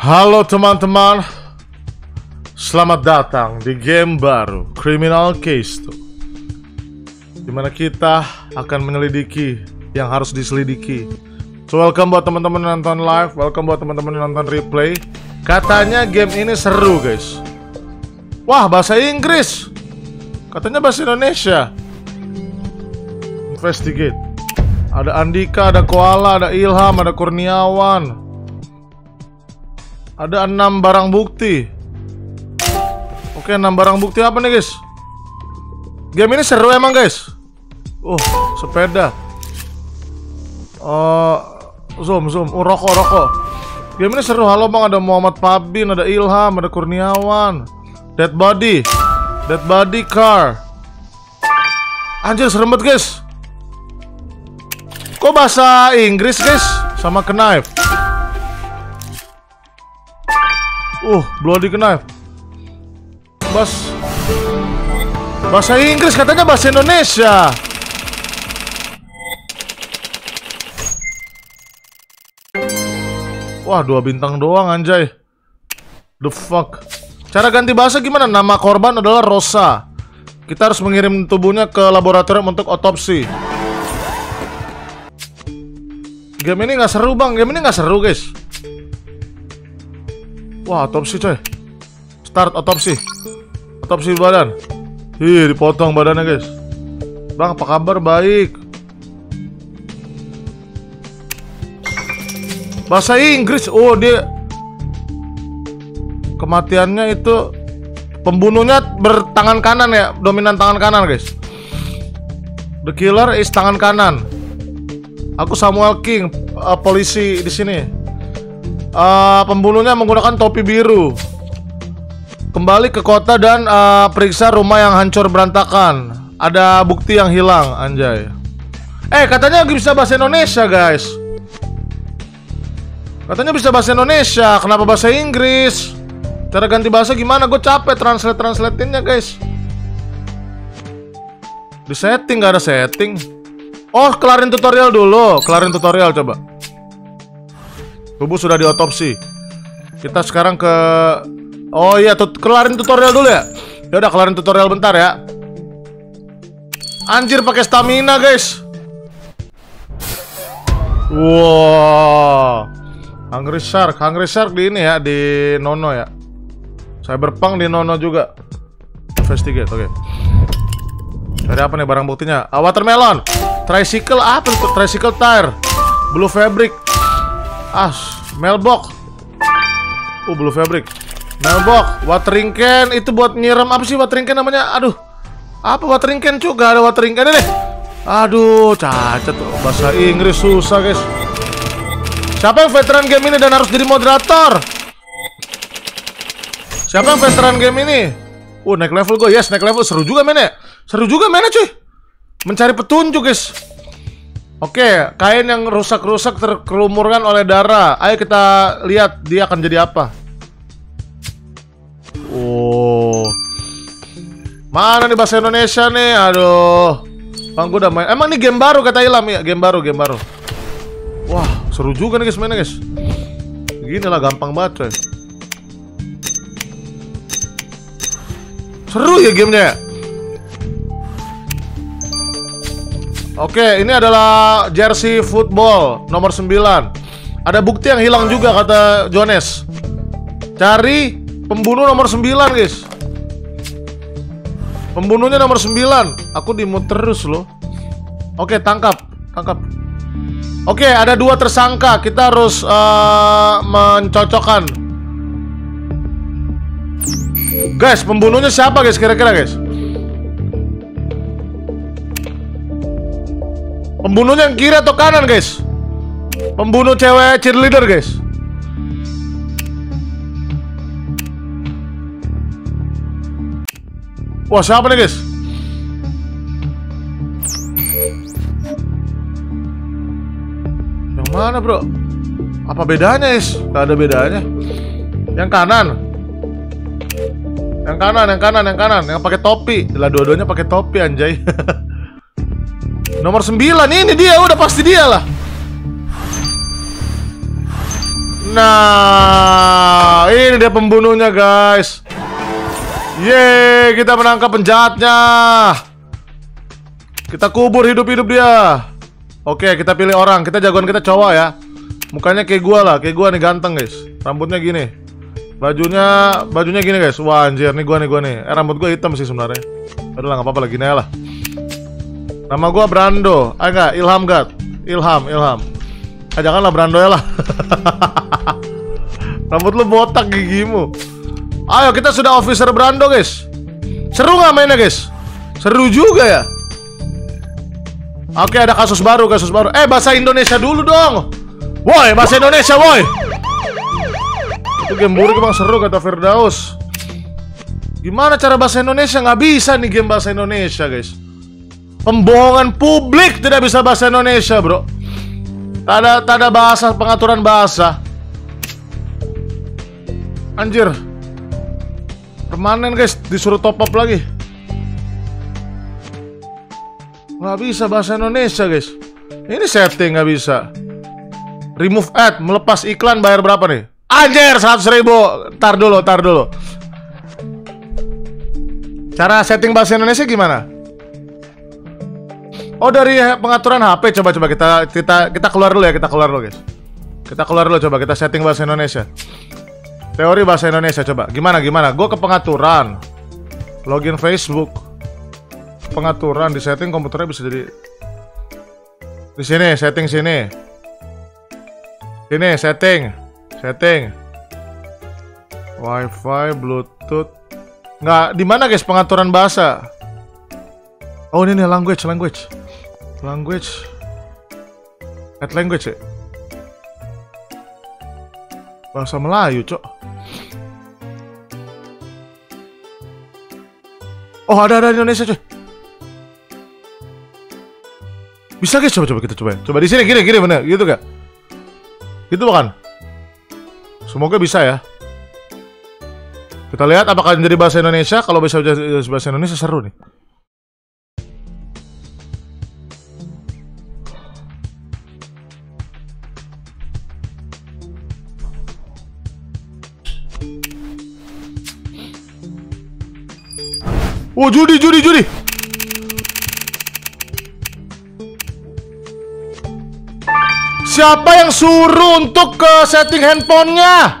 Halo teman-teman, selamat datang di game baru Criminal Case 2, dimana kita akan menyelidiki yang harus diselidiki. So welcome buat teman-teman yang nonton live, welcome buat teman-teman yang nonton replay. Katanya game ini seru guys. Wah, bahasa Inggris, katanya bahasa Indonesia. Investigate. Ada Andika, ada Koala, ada Ilham, ada Kurniawan. Ada 6 barang bukti. Oke, 6 barang bukti apa nih guys? Game ini seru emang guys. Sepeda. Zoom. Rokok. Game ini seru. Halo bang, ada Muhammad Pabin, ada Ilham, ada Kurniawan. Dead body car. Anjir, serem banget guys. Kok bahasa Inggris guys? Sama knife. Bloody knife. Bahasa Inggris, katanya bahasa Indonesia. Wah, 2 bintang doang anjay. The fuck. Cara ganti bahasa gimana? Nama korban adalah Rosa. Kita harus mengirim tubuhnya ke laboratorium untuk otopsi. Game ini nggak seru bang. Game ini nggak seru guys. Wah, otopsi coy. Start otopsi. Otopsi badan. Dipotong badannya guys. Bang, apa kabar? Baik. Bahasa Inggris. Dia kematiannya itu pembunuhnya bertangan kanan ya, dominan tangan kanan guys. The killer is tangan kanan. Aku Samuel King, polisi di sini. Pembunuhnya menggunakan topi biru. Kembali ke kota dan periksa rumah yang hancur berantakan. Ada bukti yang hilang, anjay. Katanya bisa bahasa Indonesia, guys. Katanya bisa bahasa Indonesia. Kenapa bahasa Inggris? Cara ganti bahasa gimana? Gue capek translate-translatinnya, guys. Di setting, gak ada setting. Kelarin tutorial dulu. Kelarin tutorial coba. Tubuh sudah diotopsi. Kita sekarang ke... kelarin tutorial dulu ya. Ya udah, kelarin tutorial bentar ya. Anjir, pakai stamina guys. Wow. Hungry Shark di ini ya, di Nono ya. Cyberpunk di Nono juga. Investigate, oke. Dari apa nih barang buktinya? Watermelon. Tricycle, apa itu? Tricycle tire. Blue fabric. Mailbox. Blue fabric. Mailbox. Watering can. Itu buat nyiram. Apa sih watering can namanya? Aduh. Apa watering can juga? Ada watering can ini. Aduh, cacat tuh. Bahasa Inggris susah guys. Siapa yang veteran game ini dan harus jadi moderator? Siapa yang veteran game ini? Naik level gue. Yes, naik level. Seru juga mainnya. Cuy. Mencari petunjuk guys. Oke, kain yang rusak-rusak terkelumurkan oleh darah. Ayo kita lihat dia akan jadi apa. Mana nih bahasa Indonesia nih? Aduh. Bang, gue udah main. Emang ini game baru kata Ilham ya? Game baru. Wah, seru juga nih guys mainnya guys. Gini lah, gampang banget coy. Seru ya gamenya. Oke, ini adalah jersey football nomor 9. Ada bukti yang hilang juga kata Jones. Cari pembunuh nomor 9 guys. Pembunuhnya nomor 9. Aku dimut terus loh. Oke, tangkap. Oke, ada 2 tersangka. Kita harus mencocokkan. Guys, pembunuhnya siapa guys kira-kira guys? Pembunuhnya yang kiri atau kanan guys? Pembunuh cewek cheerleader guys. Wah, siapa nih guys? Yang mana bro? Apa bedanya guys? Gak ada bedanya. Yang kanan. Yang pakai topi. Lah, dua-duanya pakai topi anjay. Nomor 9, ini dia, udah pasti dia lah. Nah, dia pembunuhnya, guys. Yeay, kita menangkap penjahatnya. Kita kubur hidup-hidup dia. Oke, kita pilih orang. Kita jagoan kita cowok ya. Mukanya kayak gua lah, kayak gua nih, ganteng guys. Rambutnya gini. Bajunya gini guys. Wah anjir, nih gua nih. Rambut gua hitam sih sebenarnya. Udah lah, nggak apa-apa lah, gini aja lah. Nama gua Brando. Enggak, Ilham God. Ilham. Janganlah Brando ya lah. Rambut lu botak gigimu. Ayo, kita sudah Officer Brando guys. Seru nggak mainnya guys? Seru juga ya. Oke, ada kasus baru. Bahasa Indonesia dulu dong. Woi, bahasa Indonesia woi. Itu game buruk emang seru kata Firdaus. Gimana cara bahasa Indonesia? Nggak bisa nih game bahasa Indonesia guys. Pembohongan publik tidak bisa bahasa Indonesia bro. Tak ada bahasa, pengaturan bahasa. Anjir. Permanen guys, disuruh top up lagi. Nggak bisa bahasa Indonesia guys. Ini setting nggak bisa. Remove ad, melepas iklan bayar berapa nih? Anjir, 100.000. Tar dulu. Cara setting bahasa Indonesia gimana? Oh, dari pengaturan HP. Coba kita keluar dulu ya, guys. Kita keluar dulu, coba kita setting bahasa Indonesia. Teori bahasa Indonesia coba. Gimana? Gue ke pengaturan. Login Facebook. Pengaturan di setting komputernya bisa jadi di sini, setting sini. Sini setting. Wi-Fi, Bluetooth. Nggak, di mana guys pengaturan bahasa? Oh, ini nih language. Add language ya? Bahasa Melayu, cok. Oh, ada Indonesia, coy. Bisa guys, coba kita coba. Coba di sini gini bener, gitu gak? Gitu bukan? Semoga bisa ya. Kita lihat apakah menjadi bahasa Indonesia. Kalau bisa jadi bahasa Indonesia seru nih. Oh, judi. Siapa yang suruh untuk ke setting handphonenya?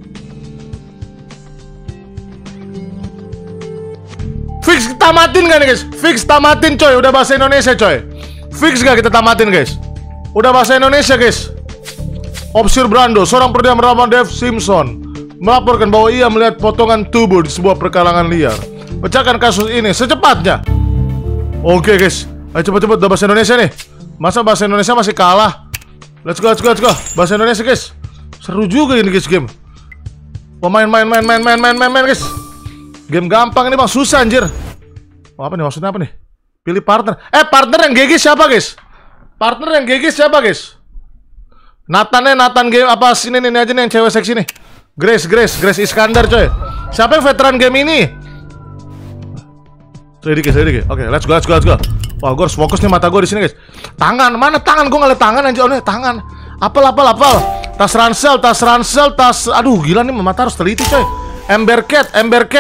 Fix tamatin gak nih guys? Fix tamatin coy, udah bahasa Indonesia coy. Fix gak kita tamatin guys? Udah bahasa Indonesia guys. Officer Brando, seorang perdana bernama Dave Simpson, melaporkan bahwa ia melihat potongan tubuh di sebuah perkarangan liar. Pecahkan kasus ini secepatnya. Oke guys, ayo cepet-cepet udah bahasa Indonesia nih. Masa bahasa Indonesia masih kalah? Let's go. Bahasa Indonesia guys. Seru juga ini guys game. Wah, main guys. Game gampang ini bang, susah anjir. Oh, apa nih maksudnya apa nih? Pilih partner. Partner yang GG siapa guys? Nathan game apa sini nih aja nih yang cewek seksi nih. Grace Iskandar coy. Siapa yang veteran game ini? Sedikit. Oke, let's go. Wah, gue harus fokus nih, mata gue di sini guys. Tangan, mana tangan? Gue ngeliat tangan anjir. Oh nih, tangan. Apel. Tas ransel. Aduh, gila nih, mata harus teliti coy. Ember cat.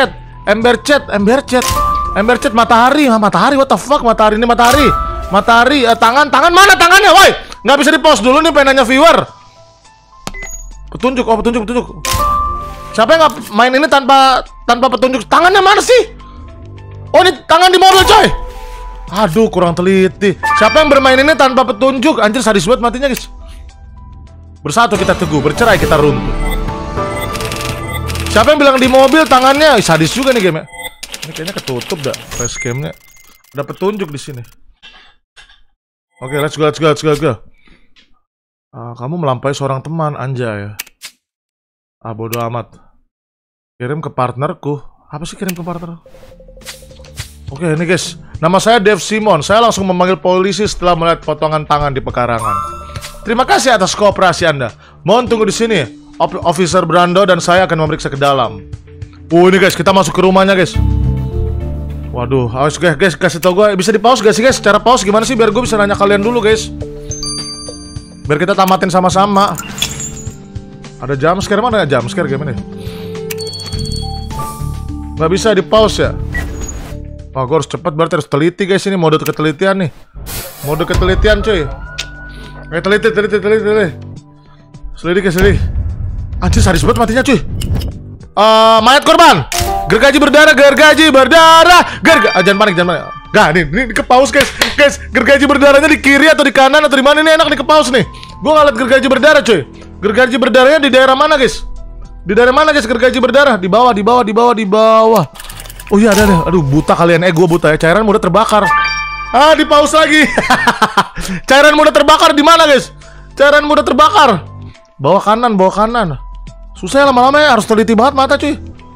Matahari. What the fuck? Matahari. Tangan mana tangannya? Woi, nggak bisa di pause dulu nih, pengen nanya viewer. Petunjuk. Siapa yang nggak main ini tanpa petunjuk? Tangannya mana sih? Oh, ini tangan di mobil coy. Aduh, kurang teliti. Siapa yang bermain ini tanpa petunjuk? Anjir, sadis banget matinya guys. Bersatu kita teguh, bercerai kita runtuh. Siapa yang bilang di mobil tangannya? Sadis juga nih game. Ini kayaknya ketutup dah flash game-nya. Ada petunjuk di sini. Oke, let's go. Kamu melampaui seorang teman, anjay. Bodo amat. Kirim ke partnerku. Apa sih kirim ke partner? Oke, ini guys. Nama saya Dave Simon. Saya langsung memanggil polisi setelah melihat potongan tangan di pekarangan. Terima kasih atas kooperasi Anda. Mohon tunggu di sini. Officer Brando dan saya akan memeriksa ke dalam. Ini guys, kita masuk ke rumahnya guys. Waduh, awas guys, kasih tau gue. Bisa di pause gak sih guys? Cara pause gimana sih biar gue bisa nanya kalian dulu guys. Biar kita tamatin sama-sama. Ada jumpscare, mana ada jumpscare game ini? Nggak bisa di pause ya. Wah, gue harus cepat, berarti harus teliti guys. Ini mode ketelitian nih. Mode ketelitian cuy. Teliti. Selidik. Anjir, sadis banget matinya cuy. Mayat korban. Gergaji berdarah. Jangan panik. Gak, ini ke pause guys. Gergaji berdarahnya di kiri atau di kanan atau di mana? Ini enak nih ke pause nih. Gue ngeliat gergaji berdarah cuy. Gergaji berdarahnya di daerah mana guys? Di daerah mana guys gergaji berdarah? Di bawah. Oh iya ada. Aduh, buta kalian. Gue buta ya. Cairan mudah terbakar. Di pause lagi. Cairan mudah terbakar di mana guys? Cairan mudah terbakar. Bawah kanan. Susah ya lama-lama ya, harus teliti banget mata cuy.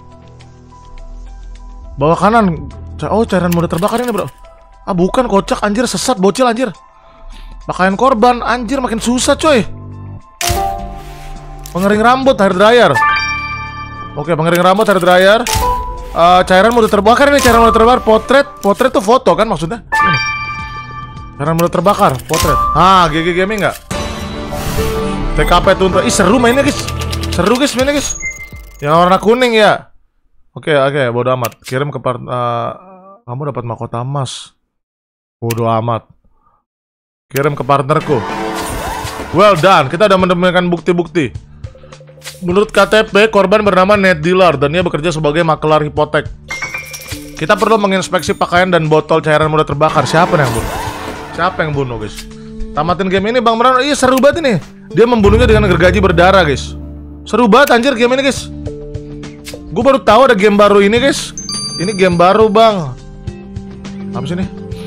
Bawah kanan. Oh, cairan mudah terbakar ini bro. Bukan, kocak anjir, sesat bocil anjir. Pakaian korban anjir, makin susah coy. Pengering rambut, hair dryer. Oke, pengering rambut, hair dryer. Cairan mudah terbakar ini, cairan mudah terbakar. Potret tuh foto kan maksudnya. Ini. Cairan mudah terbakar, potret. GG Gaming nggak? TKP tuh. Seru mainnya guys. Mainnya guys. Yang warna kuning ya. Oke, bodo amat. Kirim ke kamu dapat mahkota emas. Bodo amat. Kirim ke partnerku. Well done. Kita udah menemukan bukti-bukti. Menurut KTP, korban bernama Ned Dealer dan dia bekerja sebagai makelar hipotek. Kita perlu menginspeksi pakaian dan botol cairan mudah terbakar. Siapa yang bunuh guys? Tamatin game ini Bang Meran. Iya, seru banget ini. Dia membunuhnya dengan gergaji berdarah guys. Seru banget anjir game ini guys. Gue baru tahu ada game baru ini guys. Ini game baru bang. Apa sih ini?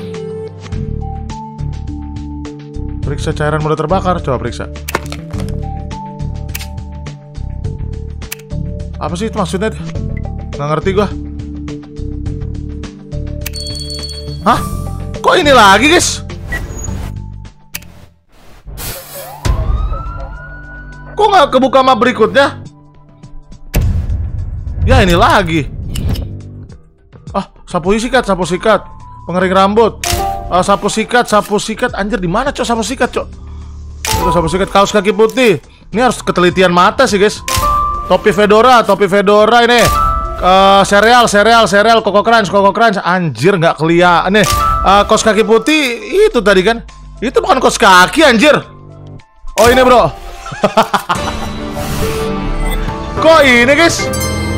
Periksa cairan mudah terbakar. Coba periksa. Apa sih itu maksudnya? Nggak ngerti gua. Hah? Kok ini lagi guys? Kok nggak kebuka map berikutnya? Ya ini lagi. Sapu sikat. Pengering rambut. Sapu sikat. Anjir di mana cok sapu sikat cok? Itu sapu sikat, kaos kaki putih. Ini harus ketelitian mata sih guys. Topi fedora ini. Cereal, Coco Crunch. Anjir nggak kelihatan. Nih, kaos kaki putih itu tadi kan? Itu bukan kaos kaki anjir. Oh ini bro. Kok ini guys?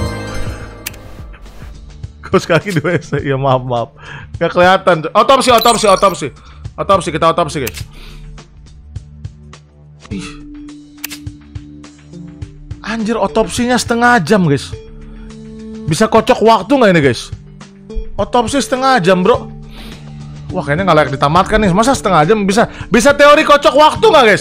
Kaos kaki 2 SC. Ya maaf. Nggak kelihatan. Otopsi. Kita otopsi guys. Ih. Anjir, otopsinya setengah jam guys. Bisa kocok waktu nggak ini guys? Otopsi setengah jam bro. Wah kayaknya nggak layak ditamatkan nih. Masa setengah jam bisa teori kocok waktu nggak guys?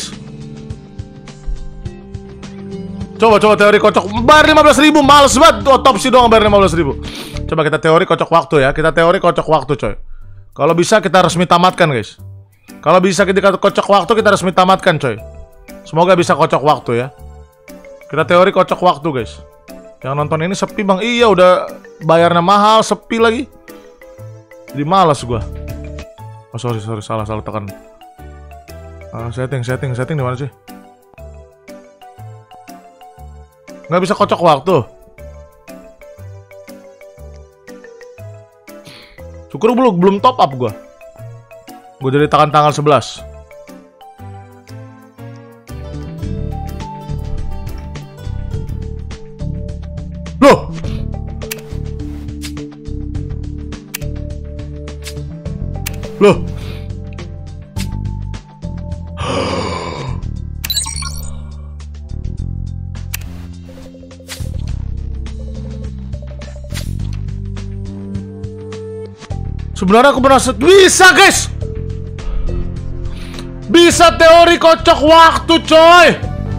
Coba teori kocok. Bayar 15.000, males banget otopsi doang bayar 15.000. Coba kita teori kocok waktu ya. Kita teori kocok waktu coy. Kalau bisa kita resmi tamatkan guys. Kalau bisa kita kocok waktu kita resmi tamatkan coy. Semoga bisa kocok waktu ya. Kita teori kocok waktu guys. Yang nonton ini sepi bang. Iya udah bayarnya mahal, sepi lagi. Jadi malas gua. Oh sorry salah tekan. Setting di mana sih? Nggak bisa kocok waktu. Syukur belum top up gua. Gua jadi tekan tanggal 11. Loh. Sebenarnya aku penasaran. Bisa guys. Bisa teori kocok waktu coy.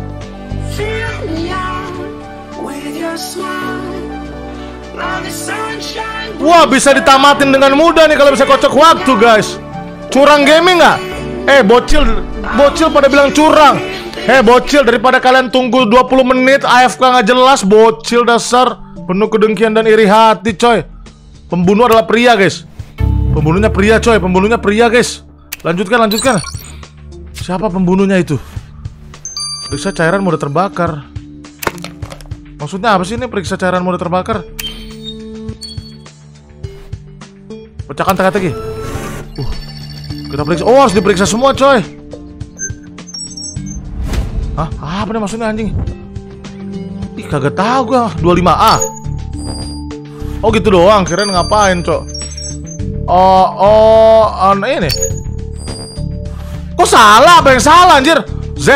Wah bisa ditamatin dengan mudah nih kalau bisa kocok waktu guys. Curang gaming nggak? Bocil pada bilang curang. Bocil, daripada kalian tunggu 20 menit AFK nggak jelas, bocil dasar penuh kedengkian dan iri hati coy. Pembunuh adalah pria guys. Pembunuhnya pria guys. Lanjutkan. Siapa pembunuhnya itu? Periksa cairan mudah terbakar. Maksudnya apa sih ini periksa cairan mudah terbakar? Pecahkan teka-teki. Kita periksa. Oh, harus diperiksa semua, coy. Hah? Apa nih maksudnya anjing? Ih, kagak tahu gua. 25A. Oh, gitu doang. Kirain ngapain, cok? Ini. Kok salah? Apa yang salah, anjir? Z.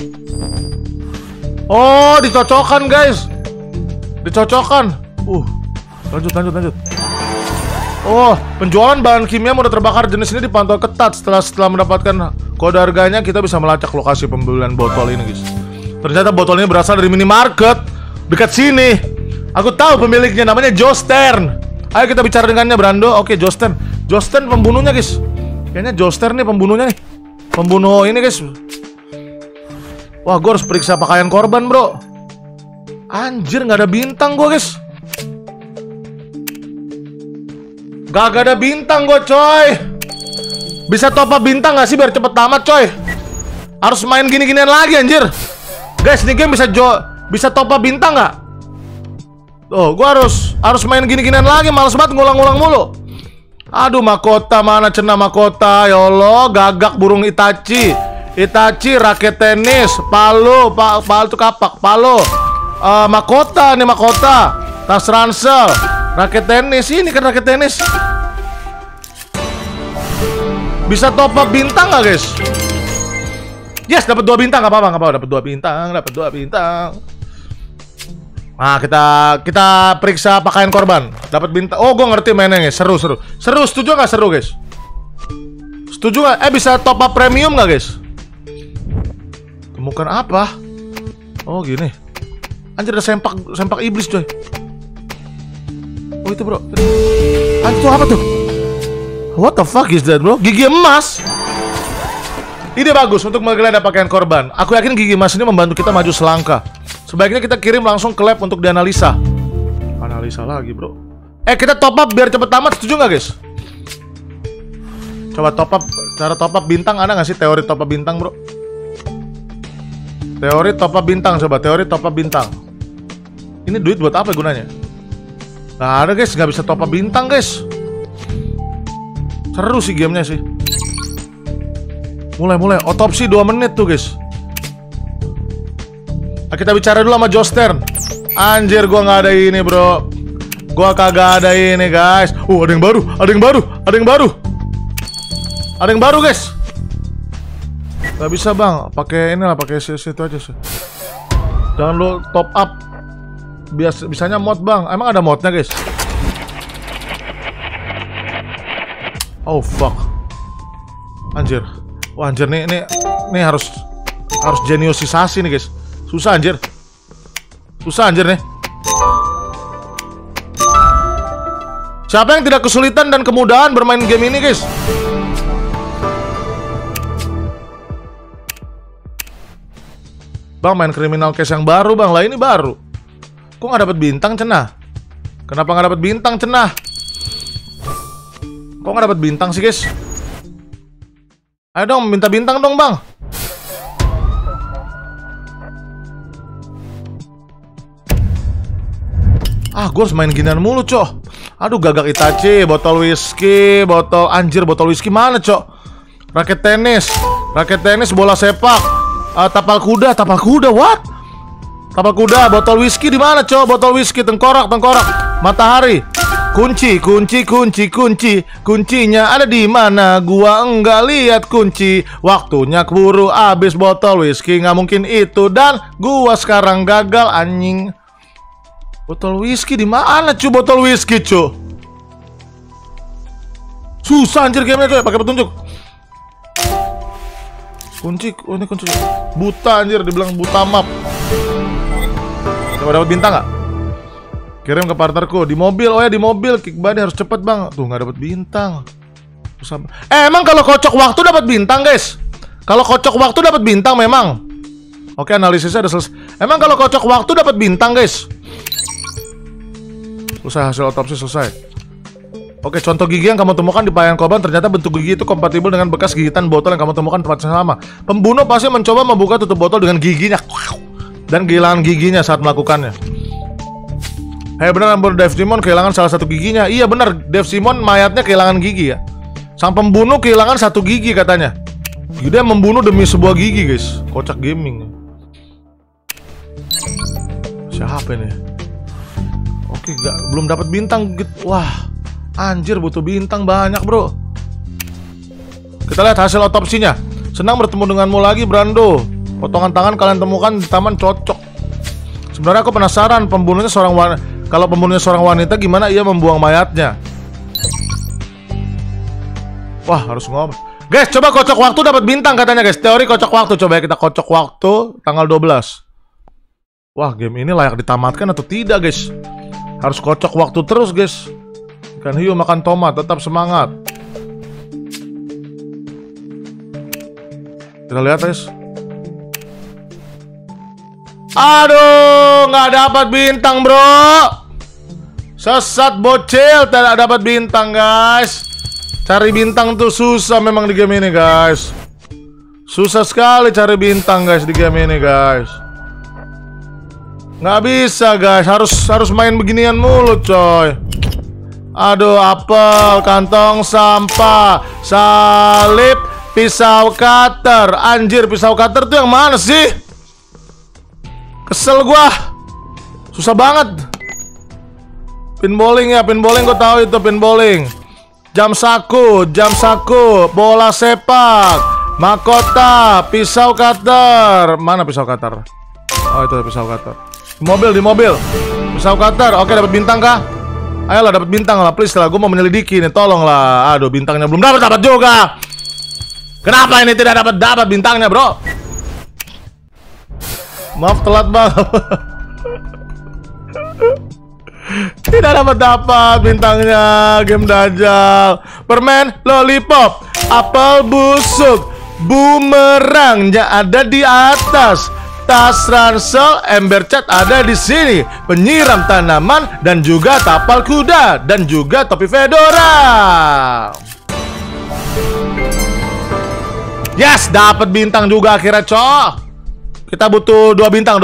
Oh, dicocokkan, guys. Dicocokkan. Lanjut. Oh, penjualan bahan kimia mudah terbakar jenis ini dipantau ketat. Setelah mendapatkan kode harganya, kita bisa melacak lokasi pembelian botol ini, guys. Ternyata botol ini berasal dari minimarket dekat sini. Aku tahu pemiliknya, namanya Joe Stern. Ayo kita bicara dengannya, Brando. Oke, Joe Stern. Joe Stern pembunuhnya, guys. Kayaknya Joe Stern nih pembunuhnya nih. Pembunuh ini, guys. Wah, gue harus periksa pakaian korban, bro. Anjir, nggak ada bintang gue, guys. Gak ada bintang gue, coy. Bisa top up bintang gak sih biar cepet tamat, coy? Harus main gini-ginian lagi, anjir. Guys, ini game bisa top up bintang gak? Oh, gue harus main gini-ginian lagi. Males banget ngulang-ngulang mulu. Aduh, mahkota mana cenah mahkota. Ya Allah, gagak burung Itachi. Itachi, raket tenis, palu itu kapak, palu. Mahkota nih, mahkota. Tas ransel. Raket tenis, ini kan raket tenis. Bisa top up bintang nggak, guys? Yes, dapat 2 bintang, nggak apa-apa, dapat 2 bintang. Nah, kita periksa pakaian korban. Dapat bintang. Oh, gue ngerti mainnya, guys. Seru. Setuju nggak seru, guys? Setuju nggak? Bisa top up premium nggak, guys? Temukan apa? Oh, gini. Anjir, ada sempak iblis, coy. Oh, itu, bro. Anjir, itu apa tuh? What the fuck is that, bro? Gigi emas. Ide bagus untuk menggeledah pakaian korban. Aku yakin gigi emas ini membantu kita maju selangkah. Sebaiknya kita kirim langsung ke lab untuk dianalisa. Analisa lagi, bro. Kita top up biar cepet tamat. Setuju nggak, guys? Coba top up. Cara top up bintang ada nggak sih? Teori top up bintang, bro? Teori top up bintang. Coba teori top up bintang. Ini duit buat apa gunanya? Nggak ada, guys. Nggak bisa top up bintang, guys. Seru sih gamenya sih. Mulai. Otopsi 2 menit tuh, guys. Nah, kita bicara dulu sama Joe Stern. Anjir, gua nggak ada ini, bro. Gua kagak ada ini, guys. Ada yang baru, guys. Gak bisa, bang. Pakai inilah, pakai situ aja sih. Jangan lu top up. Bisanya mod, bang. Emang ada modnya, guys? Oh fuck. Anjir. Wah, anjir, nih harus jeniusisasi nih, guys. Susah anjir nih. Siapa yang tidak kesulitan dan kemudahan bermain game ini, guys? Bang, main Criminal Case yang baru, bang. Lah, ini baru. Kok nggak dapet bintang, cenah? Kenapa nggak dapet bintang, cenah? Kok nggak dapet bintang sih, guys? Ayo dong, minta bintang dong, bang. Gue harus main ginian mulu, cok. Aduh, gagak Itachi, botol whisky, botol whisky mana, cok? Raket tenis, bola sepak, tapal kuda, what? Tapal kuda, botol whisky di mana, cok? Botol whisky, tengkorak, matahari. Kuncinya ada di mana? Gua enggak lihat kunci. Waktunya keburu habis botol whisky, nggak mungkin itu, dan gua sekarang gagal, anjing. Botol whisky di mana, cu? Botol whisky, cu. Susah anjir gamenya, coy. Pakai petunjuk. Kunci, ini kunci. Buta anjir, dibilang buta map. Coba dapat bintang nggak? Kirim ke partnerku di mobil. Oh ya, di mobil. Kick body harus cepet, bang. Tuh, nggak dapat bintang. Susah. Emang kalau kocok waktu dapat bintang, guys? Kalau kocok waktu dapat bintang memang. Oke, analisisnya udah selesai. Emang kalau kocok waktu dapat bintang, guys? Selesai, hasil otopsi selesai. Oke, contoh gigi yang kamu temukan di pakaian korban. Ternyata bentuk gigi itu kompatibel dengan bekas gigitan botol yang kamu temukan tempat yang sama. Pembunuh pasti mencoba membuka tutup botol dengan giginya dan kehilangan giginya saat melakukannya. bener Dev Simon kehilangan salah satu giginya. Iya bener, Dev Simon mayatnya kehilangan gigi ya. Sang pembunuh kehilangan satu gigi katanya. Dia membunuh demi sebuah gigi guys. Kocak gaming. Siapa ini? Oke, belum dapat bintang. Wah, anjir butuh bintang banyak bro. Kita lihat hasil otopsinya. Senang bertemu denganmu lagi Brando. Potongan tangan kalian temukan di taman cocok. Sebenarnya aku penasaran pembunuhnya seorang wanita. Kalau pembunuhnya seorang wanita, gimana ia membuang mayatnya? Wah, harus ngobrol. Guys, coba kocok waktu dapat bintang katanya guys. Teori kocok waktu. Coba ya kita kocok waktu tanggal 12. Wah, game ini layak ditamatkan atau tidak guys? Harus kocok waktu terus guys. Ikan hiu makan tomat, tetap semangat. Kita lihat guys. Aduh, nggak dapat bintang bro. Sesat bocil, tidak dapat bintang guys. Cari bintang tuh susah memang di game ini guys. Susah sekali cari bintang guys di game ini guys. Nggak bisa guys, harus main beginian mulu coy. Aduh, apel, kantong sampah, salib, pisau cutter. Anjir, pisau cutter tuh yang mana sih? Kesel gua. Susah banget. Pinballing ya, pinballing gue tahu itu pinballing. Jam saku, bola sepak, mahkota, pisau cutter. Mana pisau cutter? Oh, itu pisau cutter. Di mobil. Pisau cutter. Oke, dapat bintang kah? Ayolah dapat bintang lah, please lah. Gue mau menyelidiki nih, tolong lah. Aduh, bintangnya belum dapat juga. Kenapa ini tidak dapat bintangnya, bro? Maaf telat banget. Tidak dapat bintangnya. Game dajal. Permen lollipop, apel busuk, bumerangnya ada di atas. Tas ransel, ember cat ada di sini. Penyiram tanaman dan juga tapal kuda dan juga topi fedora. Yes, dapat bintang juga akhirnya, cok. Kita butuh 2 bintang.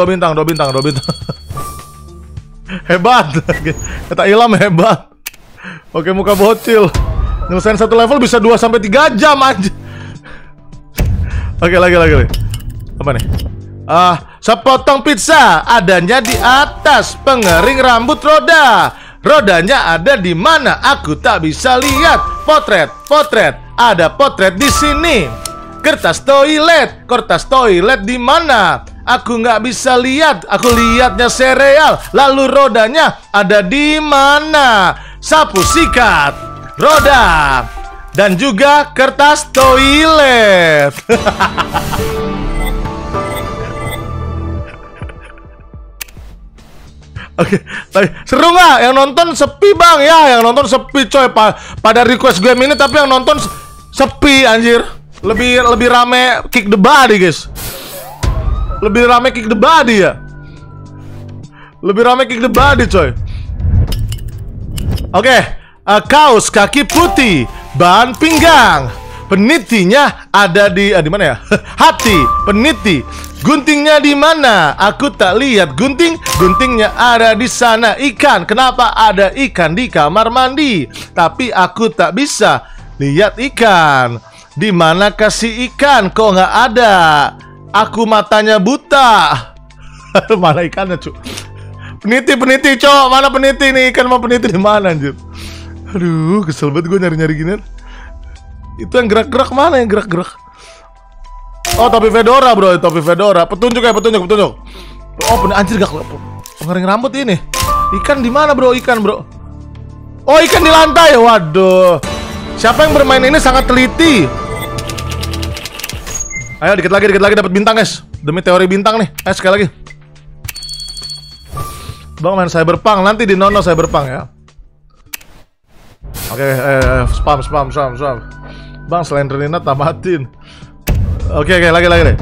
Hebat. Kata Ilham hebat. Oke, muka bocil. Nyelesain satu level bisa 2-3 jam aja. Oke, lagi. Apa nih? Sepotong pizza adanya di atas pengering rambut roda. Rodanya ada di mana? Aku tak bisa lihat. Potret. Ada potret di sini. Kertas toilet di mana? Aku nggak bisa lihat. Aku lihatnya sereal. Lalu rodanya ada di mana? Sapu sikat, roda, dan juga kertas toilet. Oke, seru nggak? Yang nonton sepi bang ya, yang nonton sepi coy. Pada request game ini tapi yang nonton sepi anjir. Lebih rame kick the body guys. Lebih rame kick the body ya. Lebih rame kick the body coy. Oke, kaos kaki putih, bahan pinggang. Penitinya ada di mana ya? Hati, peniti. Guntingnya di mana? Aku tak lihat gunting. Guntingnya ada di sana. Ikan, kenapa ada ikan di kamar mandi? Tapi aku tak bisa lihat ikan. Di mana kasih ikan? Kok nggak ada? Aku matanya buta. Mana ikannya, cu? Peniti, cok. Mana peniti nih? Ikan mau peniti di mana, anjir? Aduh, kesel banget gue nyari-nyari gini. Itu yang gerak-gerak mana yang gerak-gerak? Oh, topi fedora, bro. Topi fedora. Petunjuk ya, petunjuk. Oh, anjir gak pengering rambut ini. Ikan di mana, bro? Ikan, bro. Oh, ikan di lantai. Waduh. Siapa yang bermain ini sangat teliti. Ayo dikit lagi dapat bintang, guys. Demi teori bintang nih. Ayo sekali lagi. Bang main Cyberpunk, nanti di nono Cyberpunk ya. Oke, spam. Bang selain Renina tamatin. Oke, lagi deh.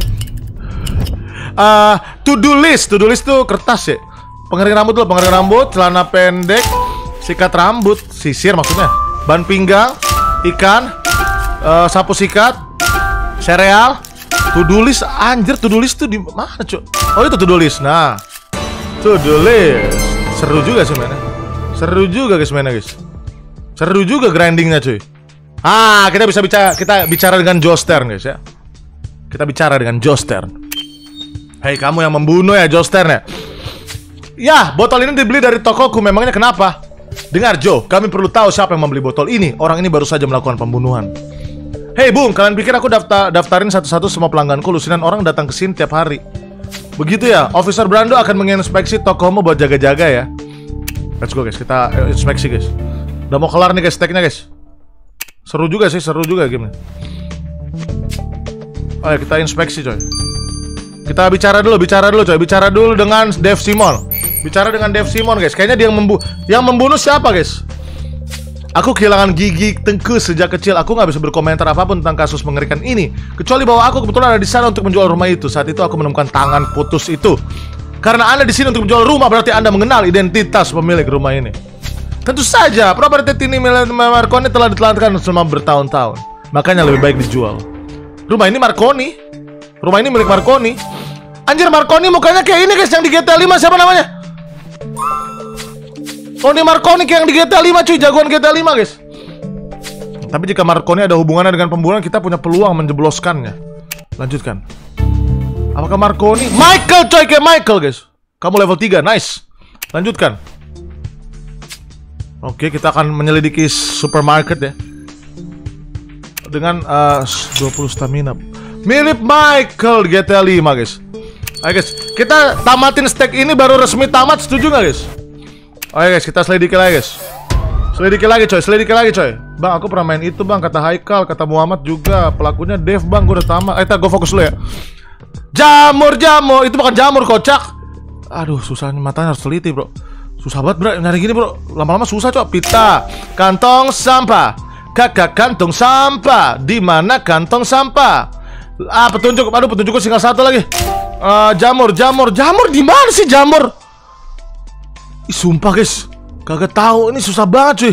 To do list tuh kertas ya. Pengering rambut, celana pendek, sikat rambut, sisir maksudnya. Ban pinggang, ikan, sapu sikat, sereal. To do list, anjir, to do list tuh di mana, cuy? Oh, itu to do list. Nah, to do list. Seru juga sih mainnya. Seru juga guys mainnya guys. Seru juga grindingnya cuy. Kita bicara dengan Joestern guys ya. Kita bicara dengan Joestern. Hei kamu yang membunuh ya Joestern ya. Ya, botol ini dibeli dari tokoku. Memangnya kenapa? Dengar Joe, kami perlu tahu siapa yang membeli botol ini. Orang ini baru saja melakukan pembunuhan. Hei Bung, kalian pikir aku daftarin satu-satu semua pelangganku? Lusinan orang datang ke sini tiap hari. Begitu ya, Officer Brando akan menginspeksi tokomu buat jaga-jaga ya. Let's go guys, kita inspeksi guys. Udah mau kelar nih guys, stacknya guys. Seru juga sih, seru juga game. Ayo kita inspeksi coy. Kita bicara dulu coy. Bicara dulu dengan Dave Simon. Bicara dengan Dave Simon guys. Kayaknya dia yang membunuh siapa guys? Aku kehilangan gigi tengku sejak kecil. Aku nggak bisa berkomentar apapun tentang kasus mengerikan ini, kecuali bahwa aku kebetulan ada di sana untuk menjual rumah itu. Saat itu aku menemukan tangan putus itu. Karena Anda di sini untuk menjual rumah, berarti Anda mengenal identitas pemilik rumah ini. Tentu saja, properti ini milik Marconi telah ditelantarkan selama bertahun-tahun. Makanya lebih baik dijual. Rumah ini Marconi. Rumah ini milik Marconi. Anjir, Marconi mukanya kayak ini guys, yang di GTA 5 siapa namanya? Tony Marconi kayak yang di GTA 5 cuy, jagoan GTA 5 guys. Tapi jika Marconi ada hubungannya dengan pembunuhan, kita punya peluang menjebloskannya. Lanjutkan. Apakah Marconi? Michael coy, kayak Michael guys. Kamu level 3, nice. Lanjutkan. Oke, kita akan menyelidiki supermarket ya. Dengan 20 stamina. Mirip Michael di GTA 5 guys. Ayo guys, kita tamatin stack ini baru resmi tamat, setuju nggak guys? Oke guys, kita selidiki lagi guys. Selidiki lagi coy. Bang, aku pernah main itu bang, kata Haikal, kata Muhammad juga. Pelakunya Dev bang, gue udah tamat. Gue fokus dulu ya. Jamur, itu bukan jamur kocak. Aduh, susahnya matanya harus teliti bro. Susah banget bro, nyari gini bro. Lama-lama susah coy. Pita, kantong sampah. Kakak kantong sampah. Di mana kantong sampah? Petunjuk. Aduh, petunjukku tinggal satu lagi. Jamur di mana sih jamur? Ih, sumpah guys, kagak tahu, ini susah banget cuy.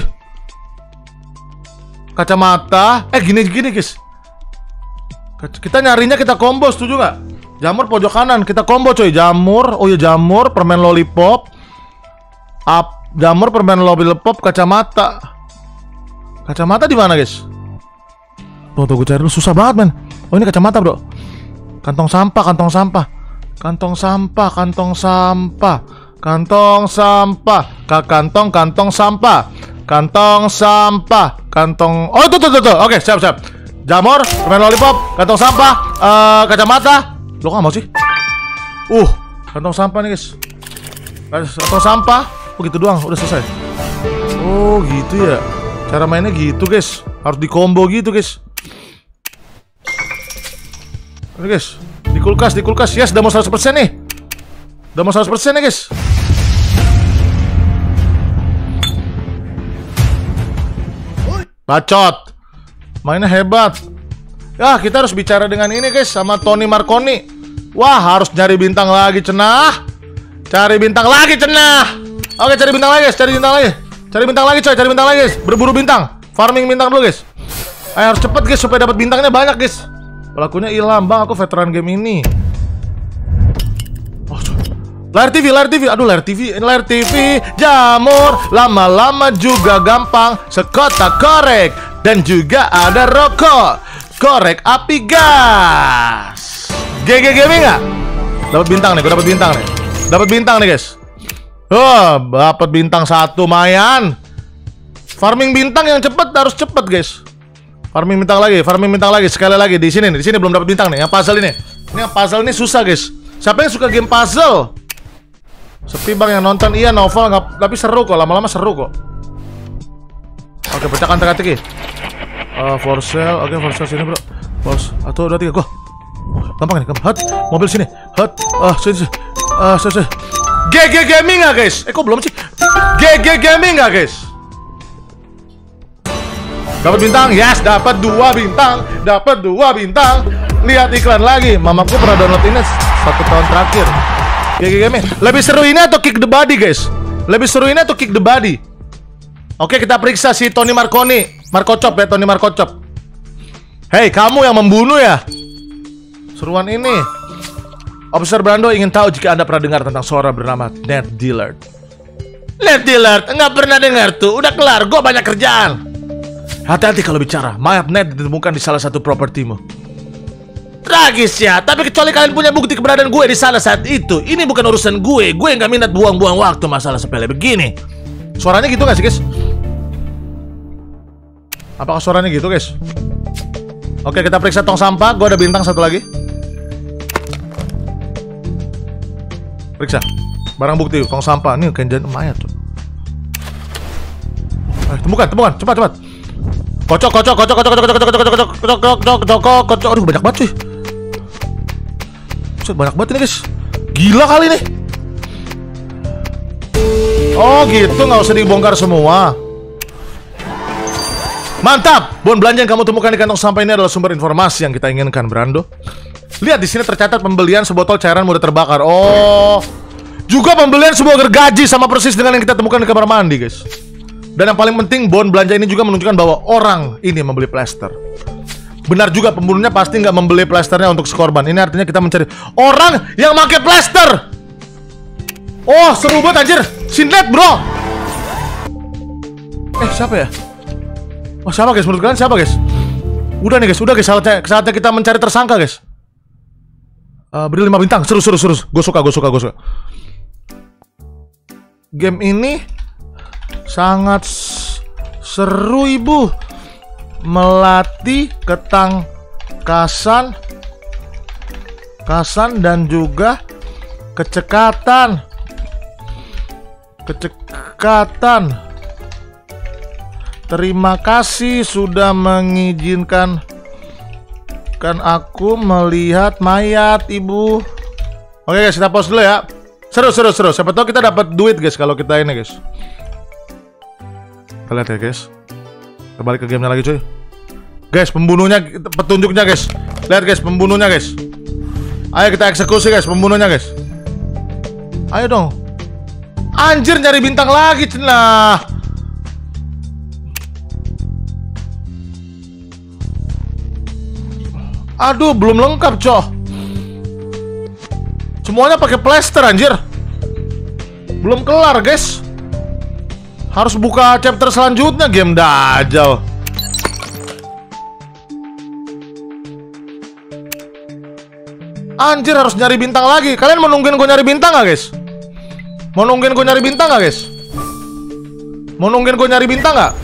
Kacamata, gini guys. Kita nyarinya kita combo, setuju nggak? Jamur pojok kanan, kita combo coy. Jamur, oh iya jamur, permen lollipop. Jamur, permen lollipop, kacamata. Kacamata di mana guys? Tuh gue cari dulu, susah banget men. Oh ini kacamata bro. Kantong sampah. Kantong sampah. Kantong sampah. Kantong sampah. Oh itu tuh. Oke, siap. Jamur, permen lollipop, kantong sampah, kacamata. Lo kok nggak mau sih? Kantong sampah nih guys. Kantong sampah. Oh gitu doang, udah selesai. Oh gitu ya. Cara mainnya gitu guys. Harus di combo gitu guys. Oke guys, di kulkas. Yes, udah mau 100% nih. Udah mau 100% nih guys. Bacot. Mainnya hebat. Ya, kita harus bicara dengan ini guys, sama Tony Marconi. Wah, harus nyari bintang lagi cenah. Oke, cari bintang lagi guys, cari bintang lagi guys. Berburu bintang. Farming bintang dulu guys. Ayo harus cepet guys supaya dapat bintangnya banyak guys. Pelakunya hilang bang, aku veteran game ini. Layar TV. Aduh, layar TV. Jamur, lama-lama juga gampang. Sekotak korek. Dan juga ada rokok. Korek api gas. GG Gaming nggak? Dapat bintang nih, gue dapat bintang nih guys. Dapat bintang 1 mayan. Farming bintang yang harus cepet guys. Farming bintang lagi, sekali lagi di sini belum dapat bintang nih. Yang puzzle ini. Yang puzzle ini susah guys. Siapa yang suka game puzzle? Sepi bang yang nonton. Iya novel nggak, tapi seru kok, lama-lama seru kok. Oke, pecahkan teka-teki. For sale, oke for sale sini bro. Bos, 1, 2, 3, go. Gampang nih, gampang. Mobil sini. Sini. GG Gaming nggak guys? Kok belum sih? GG Gaming nggak guys? Dapat bintang, yes, dapat 2 bintang. Lihat iklan lagi. Mamaku pernah download ini 1 tahun terakhir. GG Gaming. Lebih seru ini atau Kick the Body guys? Oke, kita periksa si Tony Marconi. Tony Markocop. Hei, kamu yang membunuh ya? Seruan ini. Officer Brando ingin tahu jika Anda pernah dengar tentang seorang bernama Ned Dillard. Lihat dealer, nggak pernah dengar tuh. Udah kelar, gue banyak kerjaan. Hati-hati kalau bicara. Mayat Ned ditemukan di salah satu propertimu. Tragis ya, tapi kecuali kalian punya bukti keberadaan gue di sana saat itu, ini bukan urusan gue. Gue nggak minat buang-buang waktu masalah sepele begini. Suaranya gitu nggak sih guys? Apakah suaranya gitu guys? Oke, kita periksa tong sampah. Gue ada bintang satu lagi. Periksa barang bukti, tong sampah. Nih kenjan mayat tuh. Temukan, cepat. Kocok. Aduh, banyak banget sih. Banyak banget ini guys. Gila kali nih. Oh gitu, nggak usah dibongkar semua. Mantap. Bon belanja yang kamu temukan di kantong sampah ini adalah sumber informasi yang kita inginkan, Brando. Lihat di sini tercatat pembelian sebotol cairan mudah terbakar. Oh, juga pembelian sebuah gergaji sama persis dengan yang kita temukan di kamar mandi, guys. Dan yang paling penting, bon belanja ini juga menunjukkan bahwa orang ini membeli plester. Benar juga, pembunuhnya pasti nggak membeli plesternya untuk sekorban. Ini artinya kita mencari orang yang pakai plester. Oh, seru banget anjir. Sinlet, bro. Siapa ya? Oh, siapa guys? Menurut kalian siapa guys? Udah nih guys, saatnya kita mencari tersangka guys. Beri 5 bintang, seru. Gue suka. Game ini sangat seru, ibu. Melatih ketangkasan dan juga kecekatan. Terima kasih sudah mengizinkan aku melihat mayat, ibu. Oke guys, kita pause dulu ya. Seru. Siapa tahu kita dapat duit guys kalau kita ini guys. Kita lihat ya guys. Kita balik ke gamenya lagi cuy. Guys, pembunuhnya, petunjuknya guys. Lihat guys, pembunuhnya guys. Ayo kita eksekusi guys, pembunuhnya guys. Ayo dong. Anjir, nyari bintang lagi cenah. Aduh, belum lengkap, coy. Semuanya pakai plester, anjir. Belum kelar, guys. Harus buka chapter selanjutnya, game dajal. Anjir, harus nyari bintang lagi. Kalian mau nungguin gue nyari bintang gak, guys? Mau nungguin gue nyari bintang gak, guys? Mau nungguin gue nyari bintang gak?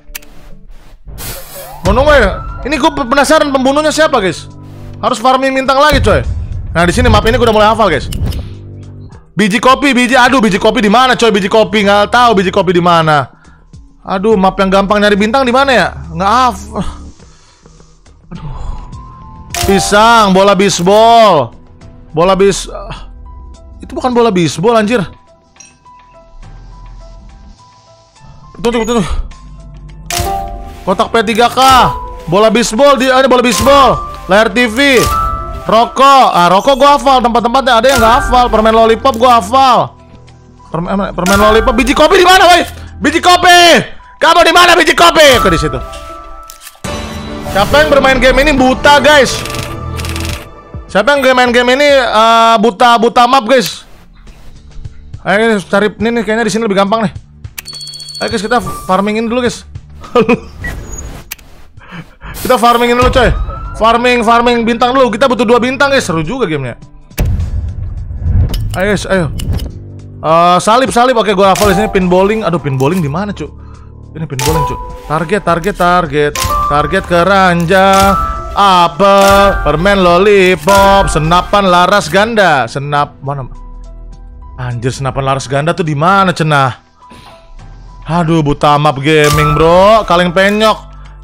Mau nungguin? Ini gue penasaran pembunuhnya siapa, guys? Harus farming bintang lagi, coy. Nah, di sini map ini gue udah mulai hafal, guys. Biji kopi di mana, coy? Biji kopi nggak tahu biji kopi di mana. Aduh, map yang gampang nyari bintang di mana ya? Nggak hafal. Aduh. Pisang, bola bisbol. Itu bukan bola bisbol, anjir. Betul. Kotak P3K. Bola bisbol, ada bola bisbol. Layar TV. Rokok. Rokok gua hafal, tempat-tempatnya. Ada yang nggak hafal. Permen lollipop gua hafal. Permen lollipop. Biji kopi di mana, woi? Biji kopi. Kamu di mana biji kopi? Ke di situ. Siapa yang bermain game ini buta, guys? Siapa yang main game ini buta map, guys? Ayo cari ini nih, kayaknya di sini lebih gampang nih. Ayo guys, kita farmingin dulu, guys. Kita farmingin dulu, coy. Farming bintang dulu. Kita butuh 2 bintang, guys. Seru juga gamenya. Ayo, guys, ayo. Salib. Oke, gua hafal di sini pinballing. Aduh, pinballing di mana, Cuk? Ini pinballing, Cuk. Target keranjang. Apel, permen lollipop, senapan laras ganda. Mana? Anjir, senapan laras ganda tuh di mana, cenah? Aduh, buta map gaming, bro. Kaleng penyok.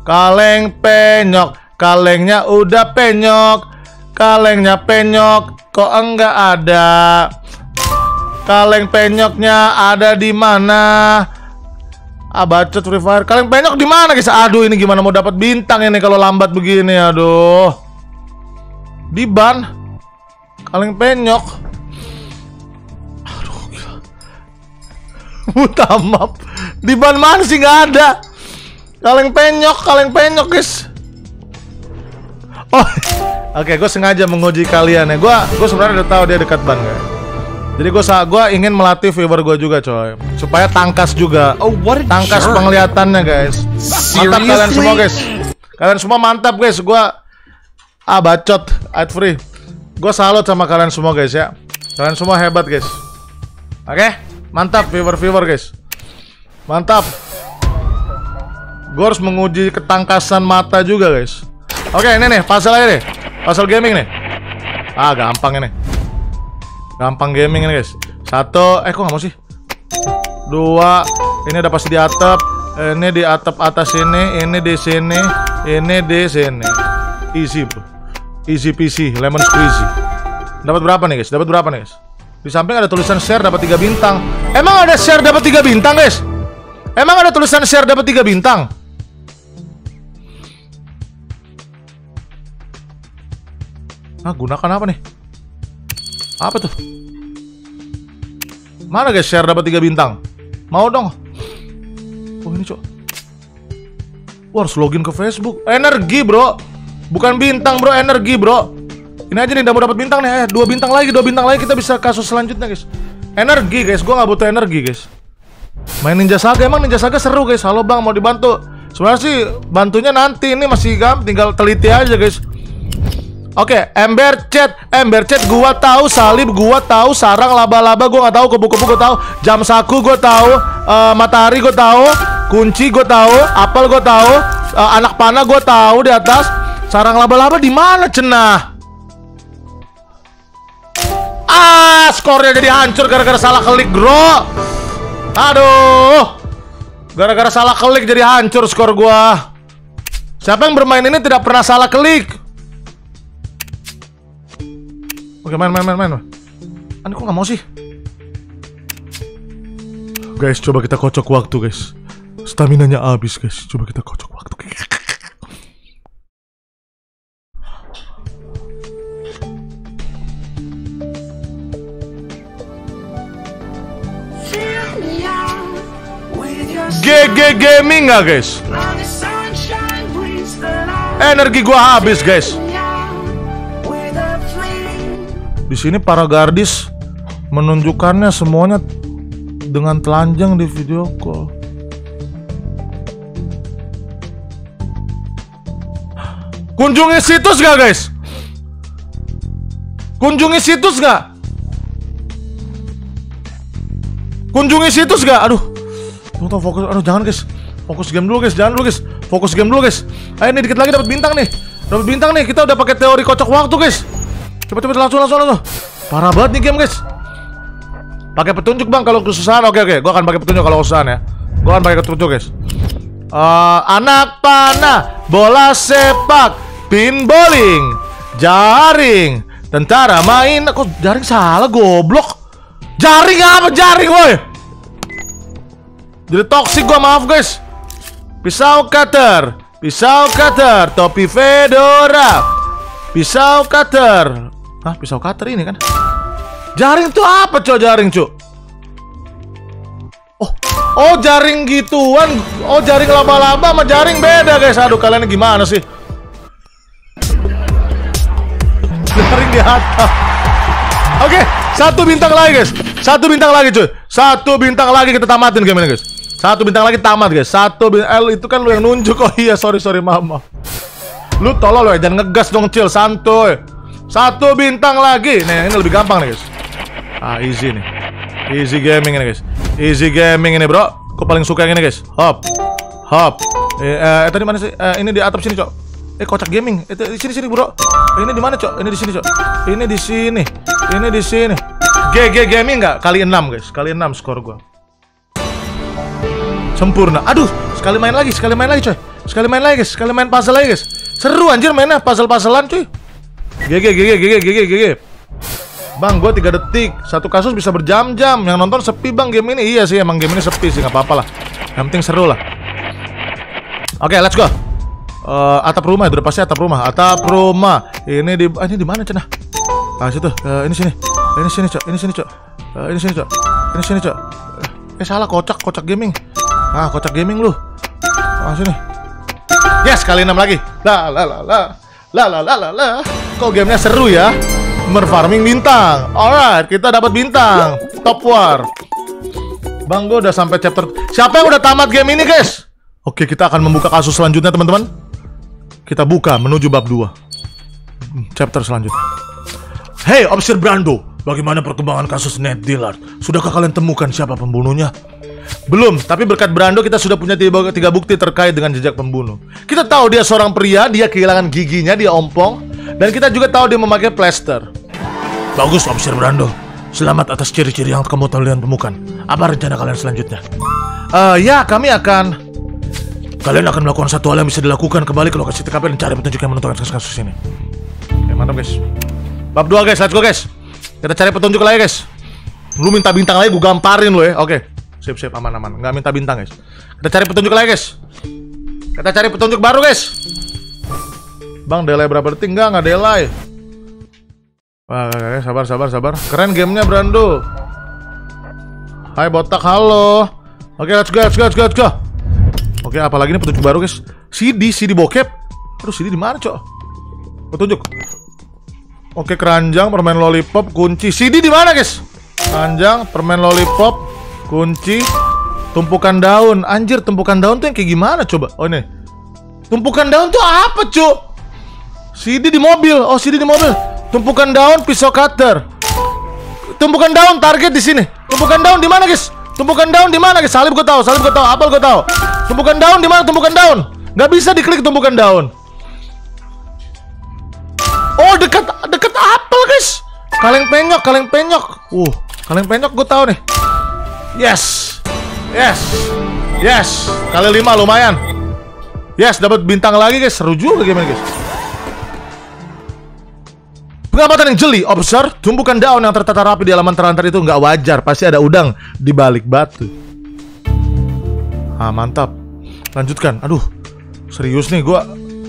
Kalengnya udah penyok. Kalengnya penyok, kok enggak ada? Kaleng penyoknya ada di mana? Bacot Free Fire. Kaleng penyok di mana, guys? Aduh, ini gimana mau dapat bintang ini kalau lambat begini, aduh. Di ban. Kaleng penyok. Aduh, gila. Buta map. Di ban mana sih, nggak ada. Kaleng penyok, guys. Oh, oke, gue sengaja menguji kalian ya. Gue sebenarnya udah tahu dia dekat ban, guys. Jadi gua ingin melatih viewer gua juga coy, supaya tangkas juga. Tangkas penglihatannya guys. Mantap kalian semua guys. Kalian semua mantap guys. Gua bacot, ad free. Gua salut sama kalian semua guys ya. Kalian semua hebat guys. Oke, mantap viewer guys. Mantap. Gua harus menguji ketangkasan mata juga guys. Oke, ini nih puzzle aja nih. Puzzle gaming nih. Gampang ini. Gampang gaming ini guys. Satu, kok nggak mau sih? Dua, ini udah pasti di atap. Ini di atap atas ini di sini, ini di sini. Easy bro. Easy peasy, lemon squeezy. Dapat berapa nih guys? Dapat berapa nih guys? Di samping ada tulisan share dapat 3 bintang. Emang ada share dapat 3 bintang guys? Emang ada tulisan share dapat 3 bintang? Gunakan apa nih? Apa tuh? Mana guys share dapat 3 bintang? Mau dong. Oh ini cok. Harus login ke Facebook. Energi bro. Bukan bintang bro, energi bro. Ini aja nih udah mau dapat bintang nih. 2 bintang lagi, 2 bintang lagi kita bisa kasus selanjutnya guys. Energi guys, gua nggak butuh energi guys. Main Ninja Saga, emang Ninja Saga seru guys. Halo bang, mau dibantu? Sebenarnya sih bantunya nanti, ini masih gampang, tinggal teliti aja guys. Oke, Ember Chat, gua tahu, salib gua tahu, sarang laba-laba gua nggak tahu, kupu-kupu gua tahu, jam saku gua tahu, matahari gua tahu, kunci gua tahu, apel gua tahu, anak panah gua tahu di atas, sarang laba-laba di mana cenah? Skornya jadi hancur gara-gara salah klik, bro. Aduh, gara-gara salah klik jadi hancur skor gua. Siapa yang bermain ini tidak pernah salah klik? Oke, main. Ini kok nggak mau sih? Guys, coba kita kocok waktu guys. Staminanya habis guys. Coba kita kocok waktu. GG Gaming nggak guys? Energi gua habis guys. Di sini para gadis menunjukkannya semuanya dengan telanjang di video call. Kunjungi situs gak guys? Kunjungi situs gak? Kunjungi situs gak? Aduh, tunggu fokus. Aduh jangan guys. Fokus game dulu guys. Jangan dulu guys. Fokus game dulu guys. Ayo nih dikit lagi dapat bintang nih. Dapat bintang nih. Kita udah pakai teori kocok waktu guys. Cepet langsung. Parah banget nih game guys. Pakai petunjuk bang kalau kesusahan. Oke. Gua akan pakai petunjuk kalau kesusahan ya. Gua akan pakai petunjuk guys. Anak panah, bola sepak, pin bowling, jaring, tentara main. Kok jaring salah goblok? Jaring apa jaring woi? Jadi toksik gua, maaf guys. Pisau cutter, topi fedora, pisau cutter. Pisau cutter ini kan? Jaring tuh apa cok? Jaring cok? Oh jaring gituan. Oh jaring laba-laba sama jaring beda guys. Aduh kalian gimana sih? Jaring di atap. Oke, 1 bintang lagi guys. 1 bintang lagi cuy. 1 bintang lagi kita tamatin game ini guys. 1 bintang lagi tamat guys. 1 bintang. Itu kan lu yang nunjuk. Oh iya sorry mama. Lu tolol loh, jangan ngegas dong chill, santuy. 1 bintang lagi. Nih ini lebih gampang nih guys. Easy nih. Easy gaming ini guys. Easy gaming ini bro. Gue paling suka yang ini guys. Hop. Tadi mana sih? Ini di atap sini cok. Kocak gaming. Di sini bro. Ini di mana cok? Ini di sini cok. Ini di sini. Ini di sini. GG gaming nggak? Kali 6 guys. Kali 6 skor gue. Sempurna. Aduh. Sekali main lagi coy. Sekali main lagi guys. Sekali main puzzle lagi guys. Seru anjir mainnya. Puzzle-puzzlean cuy. GG. Bang, gue 3 detik. 1 kasus bisa berjam-jam. Yang nonton sepi bang game ini. Iya sih, emang game ini sepi sih, nggak apa-apa lah. Yang penting seru lah. Oke, let's go. Atap rumah, udah pasti atap rumah. Ini di mana cenah? Situ. Ini sini. Ini sini cok. Salah, kocak gaming. Kocak gaming lu. Sini. Yes, kali 6 lagi. Kok gamenya seru ya? Farming bintang. Alright, kita dapat bintang. Top war. Bang, gue udah sampai chapter. Siapa yang udah tamat game ini, guys? Oke, kita akan membuka kasus selanjutnya, teman-teman. Kita buka menuju bab 2. Chapter selanjutnya. Hey, Officer Brando, bagaimana perkembangan kasus Ned Dillard? Sudahkah kalian temukan siapa pembunuhnya? Belum, tapi berkat Brando kita sudah punya 3 bukti terkait dengan jejak pembunuh. Kita tahu dia seorang pria, dia kehilangan giginya, dia ompong. Dan kita juga tahu dia memakai plester. Bagus, Officer Brando. Selamat atas ciri-ciri yang kalian temukan. Apa rencana kalian selanjutnya? Ya, kalian akan melakukan satu hal yang bisa dilakukan. Kembali ke lokasi TKP dan cari petunjuk yang menentukan kasus ini. Oke, mantap, guys. Bab 2, guys. Let's go, guys. Kita cari petunjuk lagi, guys. Lu minta bintang lagi, gue gamparin lu ya. Oke. Sip, aman. Nggak minta bintang, guys. Kita cari petunjuk lagi, guys. Kita cari petunjuk baru, guys. Bang, delay berapa detik? Nggak delay. Wah, sabar. Keren gamenya, Brando. Hai, botak, halo. Oke, let's go. Oke, apalagi ini petunjuk baru, guys. CD bokep. Aduh, CD di mana, cok? Petunjuk. Oke, keranjang, permen lollipop, kunci. CD di mana, guys? Keranjang, permen lollipop, kunci, tumpukan daun. Anjir, tumpukan daun tuh yang kayak gimana, coba? Oh, ini. Tumpukan daun tuh apa, cok? CD di mobil. Oh, CD di mobil. Tumpukan daun, pisau cutter. Tumpukan daun, target di sini. Tumpukan daun di mana, guys? Tumpukan daun di mana, guys? Salib gue tahu. Apel gue tahu. Tumpukan daun di mana? Tumpukan daun. Nggak bisa diklik tumpukan daun. Oh, dekat apel, guys. Kaleng penyok. Kaleng penyok gue tahu nih. Yes. Kali 5 lumayan. Yes, dapat bintang lagi, guys. Seru juga gimana, guys? Pengamatan yang jeli, observe, tumpukan daun yang tertata rapi di halaman terlantar itu nggak wajar, pasti ada udang di balik batu. Mantap. Lanjutkan. Aduh, serius nih gua.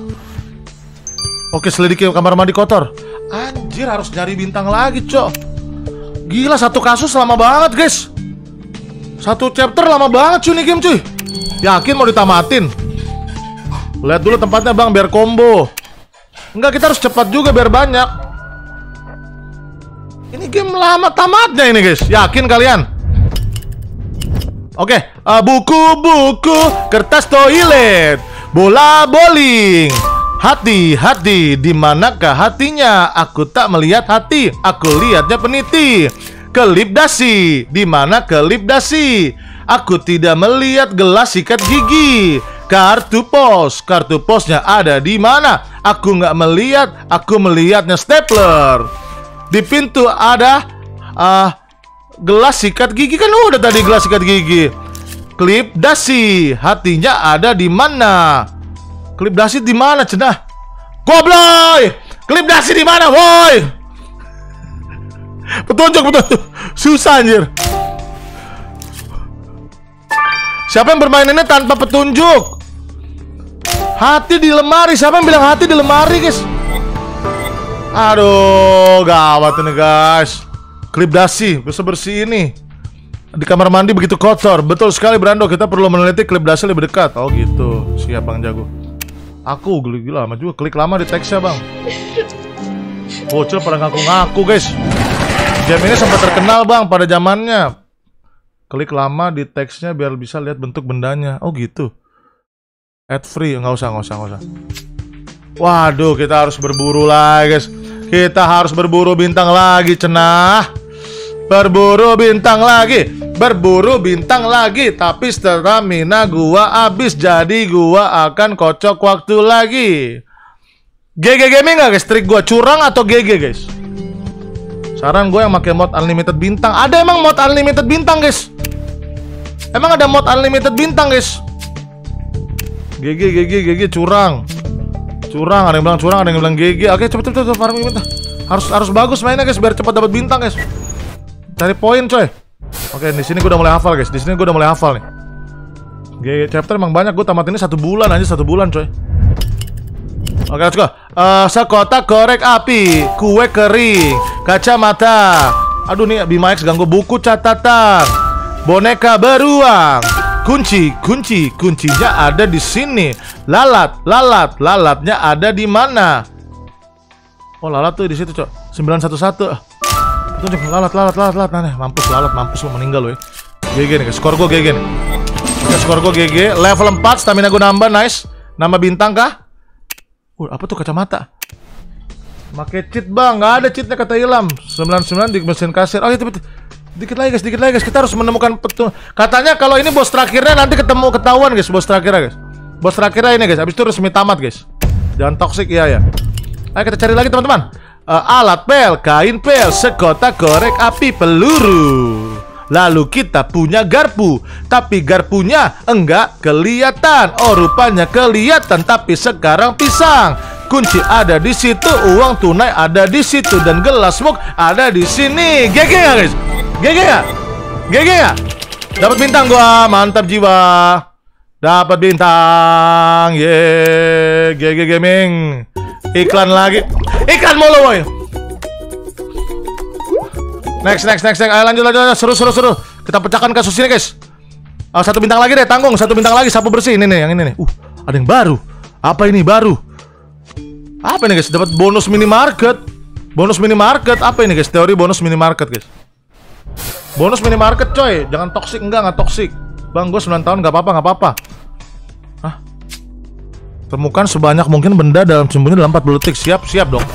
Oke, selidiki kamar mandi kotor. Anjir, harus nyari bintang lagi, cok. Gila, satu kasus lama banget, guys. Satu chapter lama banget, cuy, nih game, cuy. Yakin mau ditamatin? Lihat dulu tempatnya, bang, biar combo. Enggak, kita harus cepat juga biar banyak. Ini game lama tamatnya ini, guys. Yakin kalian? Oke, buku-buku, kertas toilet, bola bowling. Hati, di manakah hatinya? Aku tak melihat hati, aku lihatnya peniti. Kelip dasi, di mana kelip dasi? Aku tidak melihat gelas sikat gigi. Kartu posnya ada di mana? Aku nggak melihat, aku melihatnya stapler. Di pintu ada gelas sikat gigi, kan udah tadi gelas sikat gigi. Klip dasi, hatinya ada di mana? Klip dasi di mana, cenah? Gobloy! Klip dasi di mana, woi? Petunjuk. Susah, anjir. Siapa yang bermain ini tanpa petunjuk? Hati di lemari. Siapa yang bilang hati di lemari, guys? Aduh, gawat ini, guys. Klip dasi, bersih ini. Di kamar mandi begitu kotor. Betul sekali, Brando. Kita perlu meneliti klip dasi lebih dekat. Oh gitu. Siap, Bang Jago. Aku gila lama juga. Klik lama di teksnya, Bang. Bocil pada ngaku-ngaku, guys. Game ini sempat terkenal, Bang, pada zamannya. Klik lama di teksnya biar bisa lihat bentuk bendanya. Oh gitu. Add free. Nggak usah. Waduh, kita harus berburu lagi, guys. Kita harus berburu bintang lagi, cenah. Berburu bintang lagi. Tapi stamina gua habis, jadi gua akan kocok waktu lagi. GG gaming nggak, guys? Trik gua curang atau GG, guys? Saran gue yang pakai mod unlimited bintang. Ada emang mod unlimited bintang, guys? Emang ada mod unlimited bintang, guys? GG curang. Ada yang bilang curang, ada yang bilang GG. Oke, cepet farming bintang. Harus bagus mainnya, guys, biar cepat dapat bintang, guys. Cari poin, coy. Oke, di sini gue udah mulai hafal, guys. Nih. GG chapter emang banyak. Gue tamat ini 1 bulan aja, 1 bulan, coy. Oke, let's go. Sekotak korek api, kue kering, kacamata. Aduh nih, Bima X ganggu. Buku catatan, boneka beruang, kuncinya ada di sini. Lalatnya ada di mana? Oh, lalat tuh di situ, cok. 911. Petunjuk, lalat. Nah, mampus lalat, mampus lu, meninggal lu ya. GG nih guys, skor gue GG nih. Oke, skor gue GG. Level 4, stamina gue nambah, nice. Nama bintang kah? Apa tuh kacamata? Pakai cheat bang, nggak ada cheatnya kata Ilham. 99 di mesin kasir. Oh itu dikit lagi guys. Kita harus menemukan katanya kalau ini bos terakhirnya nanti ketahuan guys, bos terakhirnya guys. Bos terakhirnya ini guys, habis itu resmi tamat guys. Jangan toksik ya. Ayo kita cari lagi teman-teman. Alat pel, kain pel, sekotak korek api peluru. Lalu kita punya garpu, tapi garpunya enggak kelihatan. Oh rupanya kelihatan, tapi sekarang pisang. Kunci ada di situ, uang tunai ada di situ, dan gelas mug ada di sini. GG nggak guys? GG nggak? Dapat bintang gua, mantap jiwa. Dapat bintang, ye. GG Gaming. Iklan lagi, iklan mulu boy. Next. Ayo lanjut. Seru. Kita pecahkan kasus ini guys. Satu bintang lagi deh, tanggung. Satu bintang lagi, sapu bersih. Ini nih, yang ini nih. Ada yang baru. Apa ini baru? Apa ini guys? Dapat bonus minimarket. Bonus minimarket. Apa ini guys? Teori bonus minimarket guys. Bonus minimarket coy. Jangan toksik, enggak toksik. Bang, gue 9 tahun, nggak apa-apa. Hah? Temukan sebanyak mungkin benda dalam sembunyi dalam 40 detik. Siap dong.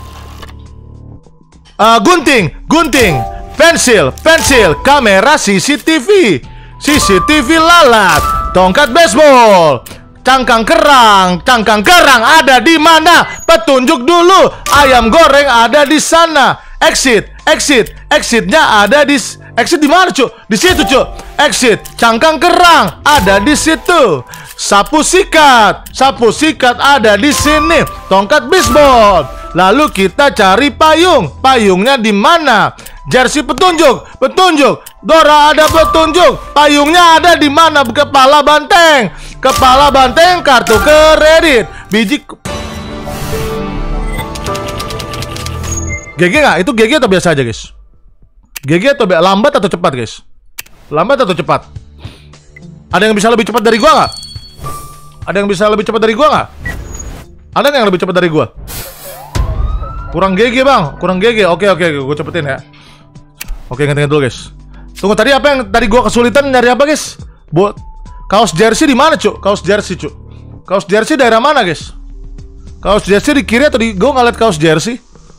Gunting, pensil, kamera CCTV lalat, tongkat baseball, cangkang kerang ada di mana? Petunjuk dulu. Ayam goreng ada di sana. Exitnya ada di mana cu? Di situ cu. Exit, cangkang kerang ada di situ. Sapu sikat ada di sini. Tongkat baseball. Lalu kita cari payungnya di mana? Jersey petunjuk. Dora ada petunjuk. Payungnya ada di mana? Kepala banteng, kartu kredit, biji. GG nggak? Itu GG atau biasa aja guys? GG atau lambat atau cepat guys? Lambat atau cepat? Ada yang bisa lebih cepat dari gua nggak? Ada yang lebih cepat dari gua? Kurang GG bang, Oke, gue cepetin ya. Oke, ingat dulu guys. Tunggu, tadi apa yang tadi gue kesulitan nyari apa guys? Kaos jersey di mana cuk? Kaos jersey daerah mana guys? Kaos jersey di kiri atau di? Gue nggak liat kaos jersey.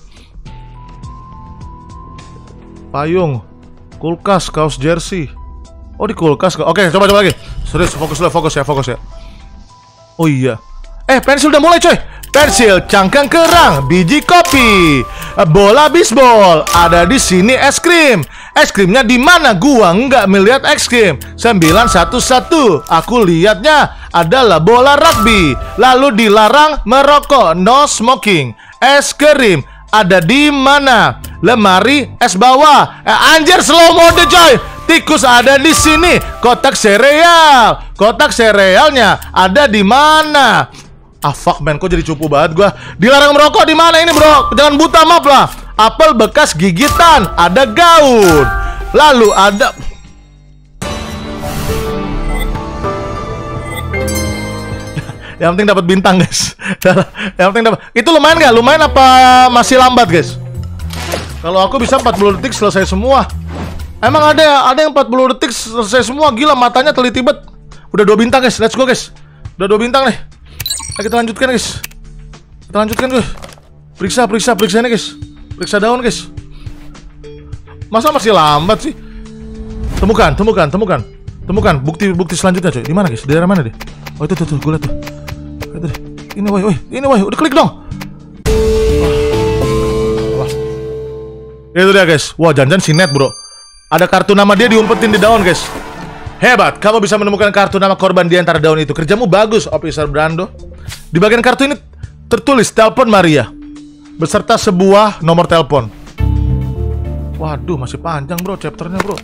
Payung, kulkas, kaos jersey. Oh di kulkas. Oke, coba lagi. Serius, fokus ya. Oh iya. Pensil udah mulai coy. Pensil, cangkang kerang, biji kopi, bola bisbol, ada di sini es krim. Es krimnya di mana? Gua nggak melihat es krim. 911. Aku lihatnya adalah bola rugby. Lalu dilarang merokok, no smoking. Es krim ada di mana? Lemari es bawah. Anjir slow mode coy. Tikus ada di sini. Kotak serealnya ada di mana? Fuck man, kok jadi cupu banget gua. Dilarang merokok di mana ini bro? Jangan buta maaf lah. Apel bekas gigitan, ada gaun. Lalu ada yang penting dapat bintang guys. Yang penting dapat. Itu lumayan nggak? Lumayan apa masih lambat guys? Kalau aku bisa 40 detik selesai semua. Emang ada yang 40 detik selesai semua. Gila, matanya teliti banget. Udah 2 bintang guys, let's go guys. Udah 2 bintang nih. Ayo kita lanjutkan guys. Periksa ini guys. Periksa daun guys. Masa masih lambat sih? Temukan bukti selanjutnya coy. Di mana guys? Daerah mana deh? Oh itu tuh, gue liat tuh. Ini woi, udah klik dong. Itu dia guys. Wah, jangan sinet bro. Ada kartu nama dia diumpetin di daun guys. Hebat, kamu bisa menemukan kartu nama korban di antara daun itu. Kerjamu bagus, Officer Brando. Di bagian kartu ini tertulis telepon Maria beserta sebuah nomor telepon. Waduh, masih panjang bro chapternya bro.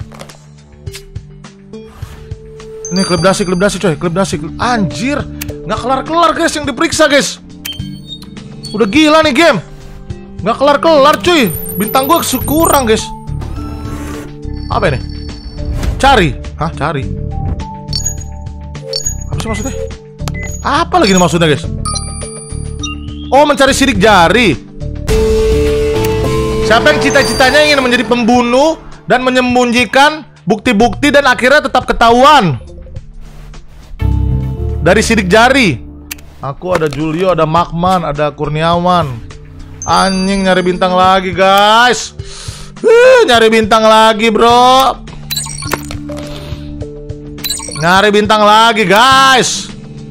Ini klip dasi coy, Anjir, nggak kelar guys yang diperiksa guys. Udah gila nih game. Nggak kelar cuy. Bintang gue kurang guys. Apa ini? Cari. Apa sih maksudnya? Apa lagi nih maksudnya guys? Oh, mencari sidik jari. Siapa yang cita-citanya ingin menjadi pembunuh dan menyembunyikan bukti-bukti dan akhirnya tetap ketahuan dari sidik jari? Aku ada Julio, ada Makman, ada Kurniawan. Anjing, nyari bintang lagi guys. Nyari bintang lagi bro. Nyari bintang lagi guys.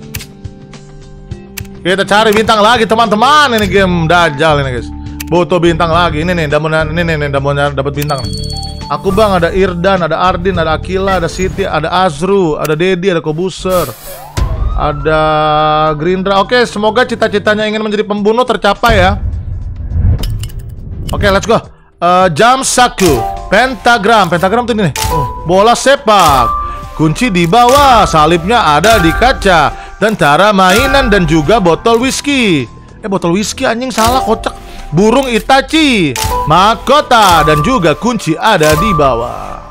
Kita cari bintang lagi teman-teman. Ini game dajal ini guys. Butuh bintang lagi. Ini nih, damunnya dapat bintang. Aku bang, ada Irdan, ada Ardin, ada Akila, ada Siti, ada Azru, ada Dedi, ada Kobuser, ada Gerindra. Oke, semoga cita-citanya ingin menjadi pembunuh tercapai ya. Oke, let's go. Jamsaku, pentagram tuh ini nih. Bola sepak, kunci di bawah, salibnya ada di kaca. Tentara mainan dan juga botol whisky. Botol whisky anjing, salah, kocak. Burung Itachi, mahkota dan juga kunci ada di bawah.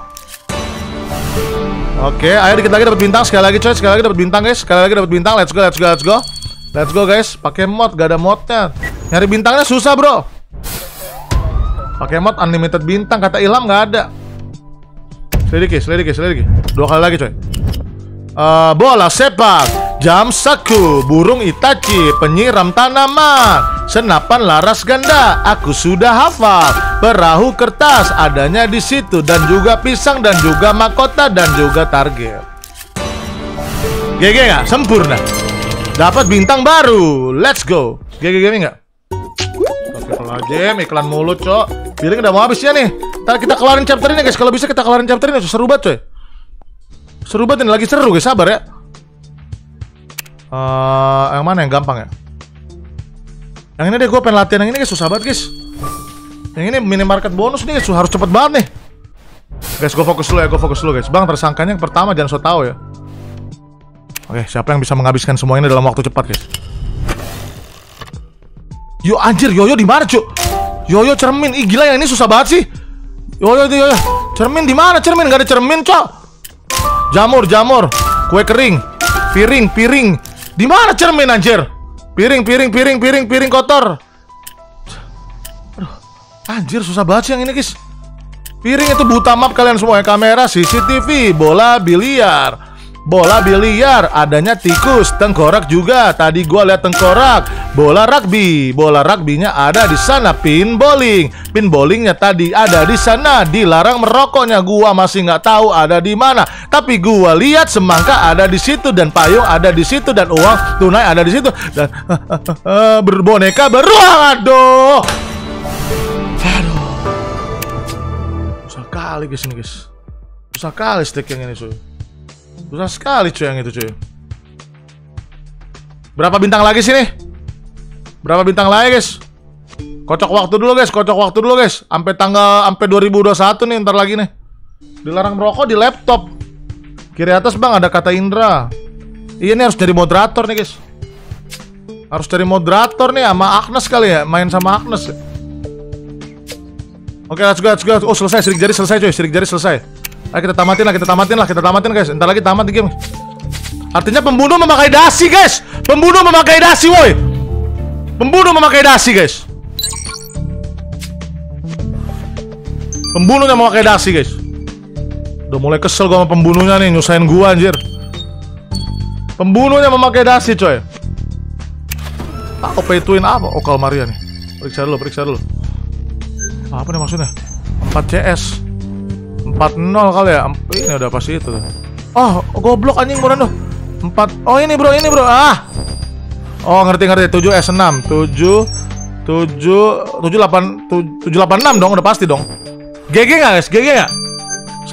Oke, ayo dikit lagi dapat bintang. Sekali lagi coy, sekali lagi dapat bintang guys. Sekali lagi dapat bintang. Let's go guys. Pakai mod, gak ada modnya. Nyari bintangnya susah bro. Pakai mod unlimited bintang, kata Ilham nggak ada. Selidiki. 2 kali lagi coy. Bola sepak, Jamsaku, burung Itachi, penyiram tanaman, senapan laras ganda, aku sudah hafal. Perahu kertas adanya di situ, dan juga pisang, dan juga mahkota, dan juga target. GG nggak? Sempurna. Dapat bintang baru. Let's go. GG gaming nggak? Astagfirullahaladzim, iklan mulut cok. Billing udah mau habis ya nih. Ntar kita kelarin chapter ini guys. Kalau bisa kita kelarin chapter ini. Seru banget coy. Seru banget ini, lagi seru guys, sabar ya. Yang mana yang gampang ya? Yang ini deh, gue pengen latihan yang ini guys, susah banget guys. Yang ini minimarket bonus nih guys, harus cepet banget nih. Guys, gue fokus dulu guys. Bang, tersangkanya yang pertama jangan so tau ya. Oke, siapa yang bisa menghabiskan semua ini dalam waktu cepat guys? Yo anjir, Yoyo di mana cuy? Yoyo cermin, ih gila, yang ini susah banget sih. Yoyo. Cermin di mana? Cermin gak ada cermin cok. Jamur, kue kering, piring. Di mana cermin anjir? Piring kotor. Aduh, anjir susah banget sih yang ini guys. Piring itu buta map kalian semua ya. Kamera, CCTV, bola biliar, adanya tikus, tengkorak juga. Tadi gua lihat tengkorak. Bola rugbynya ada di sana. Pinbowlingnya tadi ada di sana. Dilarang merokoknya, gua masih nggak tahu ada di mana. Tapi gua lihat semangka ada di situ, dan payung ada di situ, dan uang tunai ada di situ, dan berboneka beruang. Aduh, susah kali guys ini guys. Susah kali stick yang ini cuy. Susah sekali cuy yang itu cuy. Berapa bintang lagi sih nih? Berapa bintang lagi guys? Kocok waktu dulu guys. Sampai 2021 nih, ntar lagi nih. Dilarang merokok di laptop. Kiri atas bang ada kata Indra. Iya nih, harus jadi moderator nih guys. Harus cari moderator nih sama Agnes kali ya. Main sama Agnes ya. Oke, let's go. Oh selesai, sidik jari selesai. Ayo kita tamatin lah guys. Entar lagi tamat di game. Artinya pembunuh memakai dasi guys. Pembunuh memakai dasi guys. Pembunuhnya memakai dasi guys. Udah mulai kesel gua sama pembunuhnya nih, nyusahin gua anjir. Pembunuhnya memakai dasi coy. OP ituin apa? Oh Kalmaria nih. Periksa dulu. Apa nih maksudnya? 4 CS 4-0 kali ya. Ini udah pasti itu tuh. Oh goblok anjing beneran tuh. 4. Oh ini bro. Oh ngerti 7S6 786 dong, udah pasti dong. GG nggak guys? 19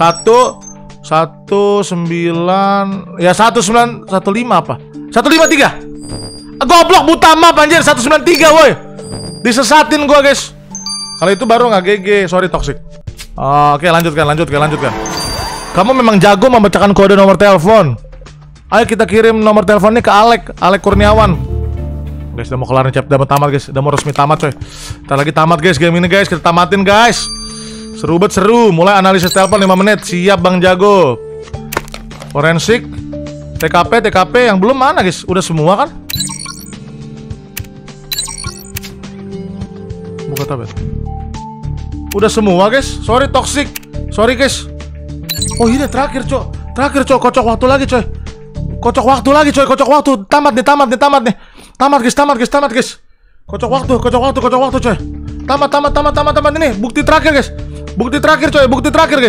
ya 1915 apa? 153. Goblok buta map anjir, 193 woi. Disesatin gua guys. Kalau itu baru nggak GG, sorry toxic. Oke, lanjutkan. Kamu memang jago membacakan kode nomor telepon. Ayo kita kirim nomor teleponnya ke Alek Kurniawan. Guys, udah mau kelar nih chapter, udah mau tamat guys. Udah mau resmi tamat coy. Ntar lagi tamat guys game ini guys, kita tamatin guys. Seru. Mulai analisis telepon 5 menit. Siap Bang Jago. Forensik, TKP yang belum mana guys? Udah semua kan? Buka tablet. Udah semua guys. Sorry toxic. Sorry guys. Oh ini terakhir cok. Terakhir cok. Kocok waktu lagi coy. Kocok waktu lagi coy. Kocok waktu. Tamat nih. Tamat guys. Kocok waktu coy. Tamat ini. Bukti terakhir guys. Bukti terakhir coy. Bukti terakhir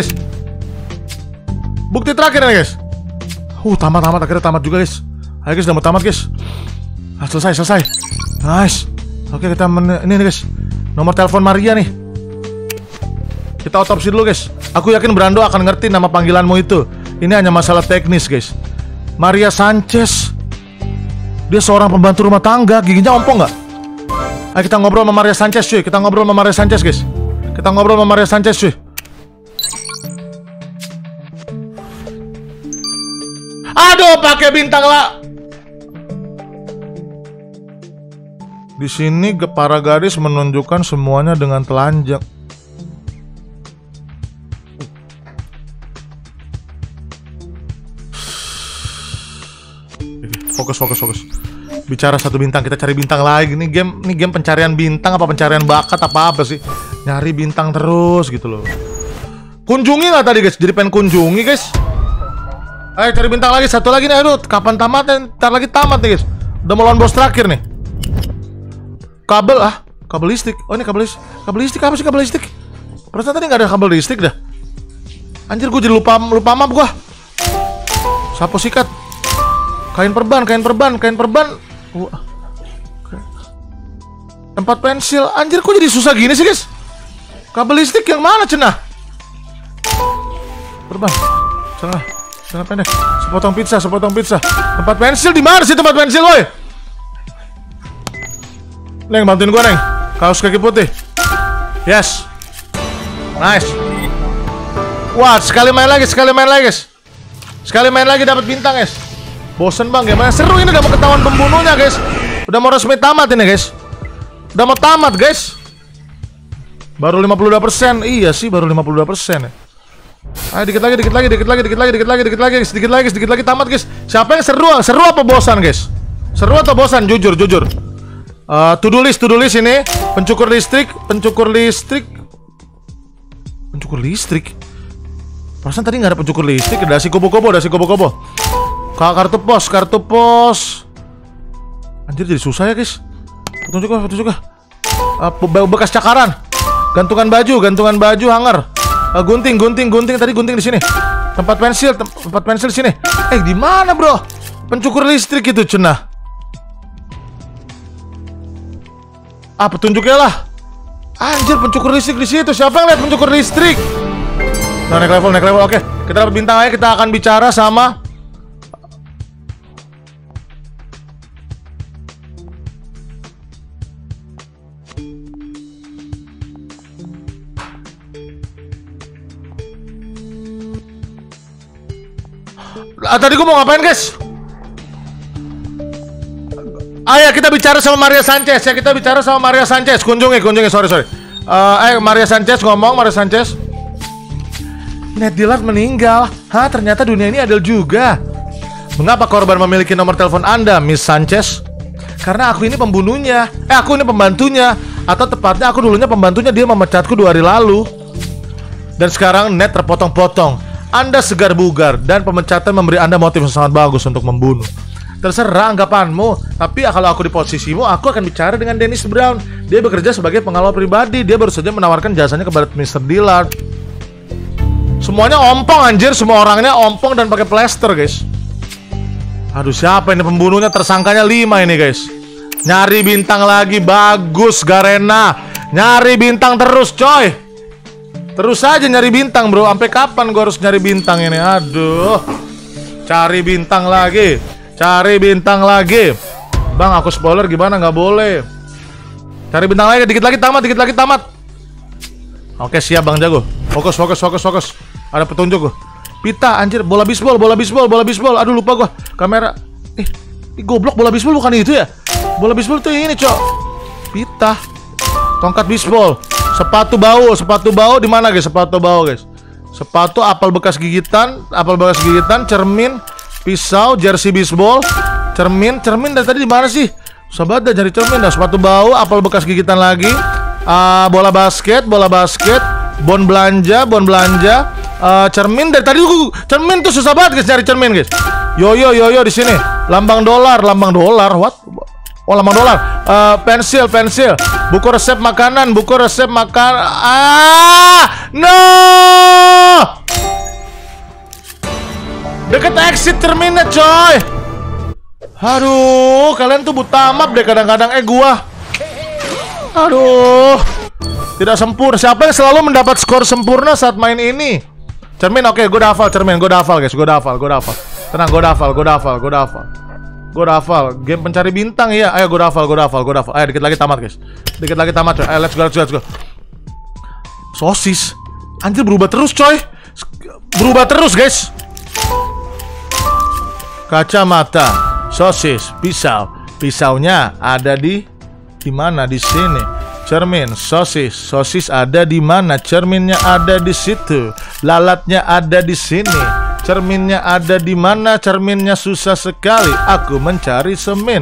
nih guys. Tamat. Akhirnya tamat juga guys. Ayo guys, udah mau tamat guys. Selesai. Nice. Oke, kita ini nih guys. Nomor telepon Maria nih. Kita otopsi dulu guys. Aku yakin Brando akan ngerti nama panggilanmu itu. Ini hanya masalah teknis guys. Maria Sanchez. Dia seorang pembantu rumah tangga. Giginya ompong nggak? Ayo kita ngobrol sama Maria Sanchez cuy. Guys. Aduh, pakai bintang lah. Di sini para gadis menunjukkan semuanya dengan telanjang. Fokus. Bicara satu bintang, kita cari bintang lagi. Ini game pencarian bintang apa pencarian bakat apa sih? Nyari bintang terus gitu loh. Kunjungi nggak tadi guys? Jadi pengen kunjungi guys. Ayo cari bintang lagi, satu lagi nih. Aduh, kapan tamatnya? Ntar lagi tamat nih guys. Udah mau lawan bos terakhir nih. Kabel listrik. Oh ini kabel listrik apa sih kabel listrik? Perasaan tadi nggak ada kabel listrik dah. Anjir, gue jadi lupa map gue. Sapu sikat. Kain perban. Tempat pensil. Anjir, kok jadi susah gini sih guys? Kabel listrik yang mana cenah? Perban. Celana pendek. Sepotong pizza. Tempat pensil di mana sih tempat pensil, woi? Neng, bantuin gua, Neng. Kaos kaki putih. Yes. Nice. Wah, sekali main lagi, guys. Sekali main lagi dapat bintang, guys. Bosen bang, gimana? Seru ini, udah mau ketahuan pembunuhnya, guys. Udah mau resmi tamat ini, guys. Udah mau tamat, guys. Baru 52%. Iya sih, baru 52% ya. Ayo dikit lagi, sedikit lagi tamat, guys. Siapa yang seru? Seru apa bosan, guys? Seru atau bosan? Jujur. To-do list ini. Pencukur listrik. Perasaan tadi nggak ada pencukur listrik. Dasi kobo-kobo. Kartu pos. Anjir, jadi susah ya guys. Foto juga. Bekas cakaran. Gantungan baju hanger. Gunting. Tadi gunting di sini. Tempat pensil di sini. Di mana bro? Pencukur listrik itu cenah. Petunjuknya lah. Anjir, pencukur listrik di situ. Siapa yang lihat pencukur listrik? Nah, naik level. Oke, kita dapat bintang aja. Kita akan bicara sama tadi gue mau ngapain guys? Ayo kita bicara sama Maria Sanchez ya. Kunjungi, sorry. Maria Sanchez ngomong. Ned Dillard meninggal. Ternyata dunia ini adil juga. Mengapa korban memiliki nomor telepon Anda, Miss Sanchez? Karena aku ini pembunuhnya. Aku ini pembantunya. Atau tepatnya aku dulunya pembantunya. Dia memecatku 2 hari lalu. Dan sekarang Ned terpotong-potong. Anda segar bugar dan pemecatan memberi Anda motif yang sangat bagus untuk membunuh. Terserah anggapanmu. Tapi kalau aku di posisimu, aku akan bicara dengan Dennis Brown. Dia bekerja sebagai pengawal pribadi. Dia baru saja menawarkan jasanya kepada Mr. Dillard. Semuanya ompong anjir. Semua orangnya ompong dan pakai plester guys. Aduh, siapa ini pembunuhnya? Tersangkanya 5 ini guys. Nyari bintang lagi. Bagus Garena. Nyari bintang terus coy. Terus aja nyari bintang bro. Sampai kapan gue harus nyari bintang ini? Aduh. Cari bintang lagi. Bang, aku spoiler gimana? Nggak boleh. Cari bintang lagi. Dikit lagi tamat. Oke, siap Bang Jago. Fokus. Ada petunjuk gue. Pita, anjir. Bola bisbol. Aduh, lupa gue. Kamera. Goblok, bola bisbol bukan itu ya? Bola bisbol tuh ini, cok. Pita. Tongkat bisbol. Sepatu bau di mana guys? Sepatu, apel bekas gigitan, cermin, pisau, jersey bisbol, cermin dari tadi di mana sih? Sobat dah cari cermin dah. Sepatu bau, apel bekas gigitan lagi, bola basket, Bon belanja. Cermin dari tadi cermin tuh susah banget guys nyari cermin guys. Yo di sini. Lambang dolar. What? Oh, lambang dolar. Pensil. Buku resep makanan. No! Deket exit cerminnya, coy. Aduh, kalian tuh buta map deh kadang-kadang. Gua. Aduh. Tidak sempurna. Siapa yang selalu mendapat skor sempurna saat main ini? Cermin, oke, gue udah hafal cermin. Gue udah hafal, guys. Gue udah hafal. Tenang, gue udah hafal. Game pencari bintang, iya. Ayo, gue udah hafal. Ayo, dikit lagi tamat, guys. Coy. Ayo, let's go. Sosis. Anjir, berubah terus, coy. Berubah terus, guys. Kacamata, sosis, pisau. Pisaunya ada di mana? Di sini. Cermin, sosis ada di mana? Cerminnya ada di situ. Lalatnya ada di sini. Cerminnya ada di mana? Cerminnya susah sekali. Aku mencari semin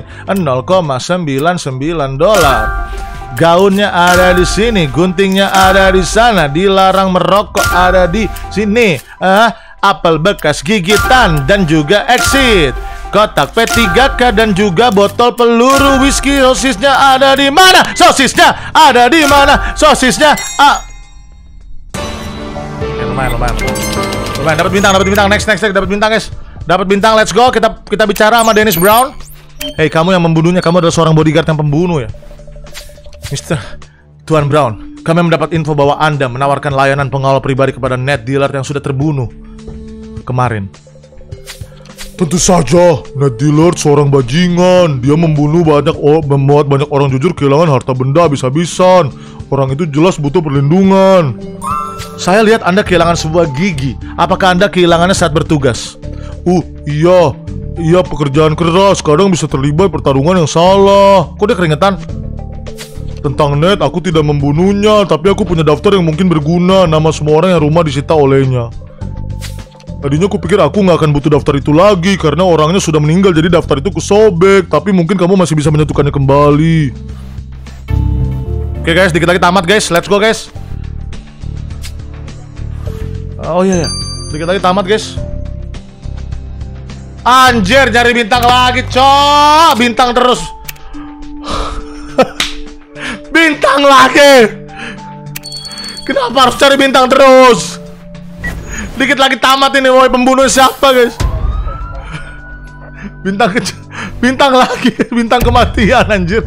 0,99 dolar. Gaunnya ada di sini, guntingnya ada di sana. Dilarang merokok ada di sini. Apel bekas gigitan dan juga exit. Kotak P3K dan juga botol peluru whisky. Sosisnya ada di mana? Lumayan. Dapat bintang. Next. Dapat bintang, guys. Dapat bintang. Let's go. Kita bicara sama Dennis Brown. Hey, kamu yang membunuhnya. Kamu adalah seorang bodyguard yang pembunuh ya, Mister Tuan Brown. Kami mendapat info bahwa Anda menawarkan layanan pengawal pribadi kepada net dealer yang sudah terbunuh kemarin. Tentu saja, net dealer seorang bajingan. Dia membuat banyak orang jujur kehilangan harta benda habis-habisan. Orang itu jelas butuh perlindungan. Saya lihat Anda kehilangan sebuah gigi. Apakah Anda kehilangannya saat bertugas? Iya, pekerjaan keras. Kadang bisa terlibat pertarungan yang salah. Kok dia keringetan? Tentang net, aku tidak membunuhnya. Tapi aku punya daftar yang mungkin berguna. Nama semua orang yang rumah disita olehnya. Tadinya aku pikir aku nggak akan butuh daftar itu lagi karena orangnya sudah meninggal, jadi daftar itu kesobek. Tapi mungkin kamu masih bisa menyatukannya kembali. Oke guys, dikit lagi tamat guys. Let's go guys. Oh iya. Dikit lagi tamat guys. Anjir, nyari bintang lagi, cok. Bintang terus. Bintang lagi. Kenapa harus cari bintang terus? Dikit lagi tamat ini, woi. Pembunuh siapa, guys? Bintang lagi. Bintang kematian, anjir.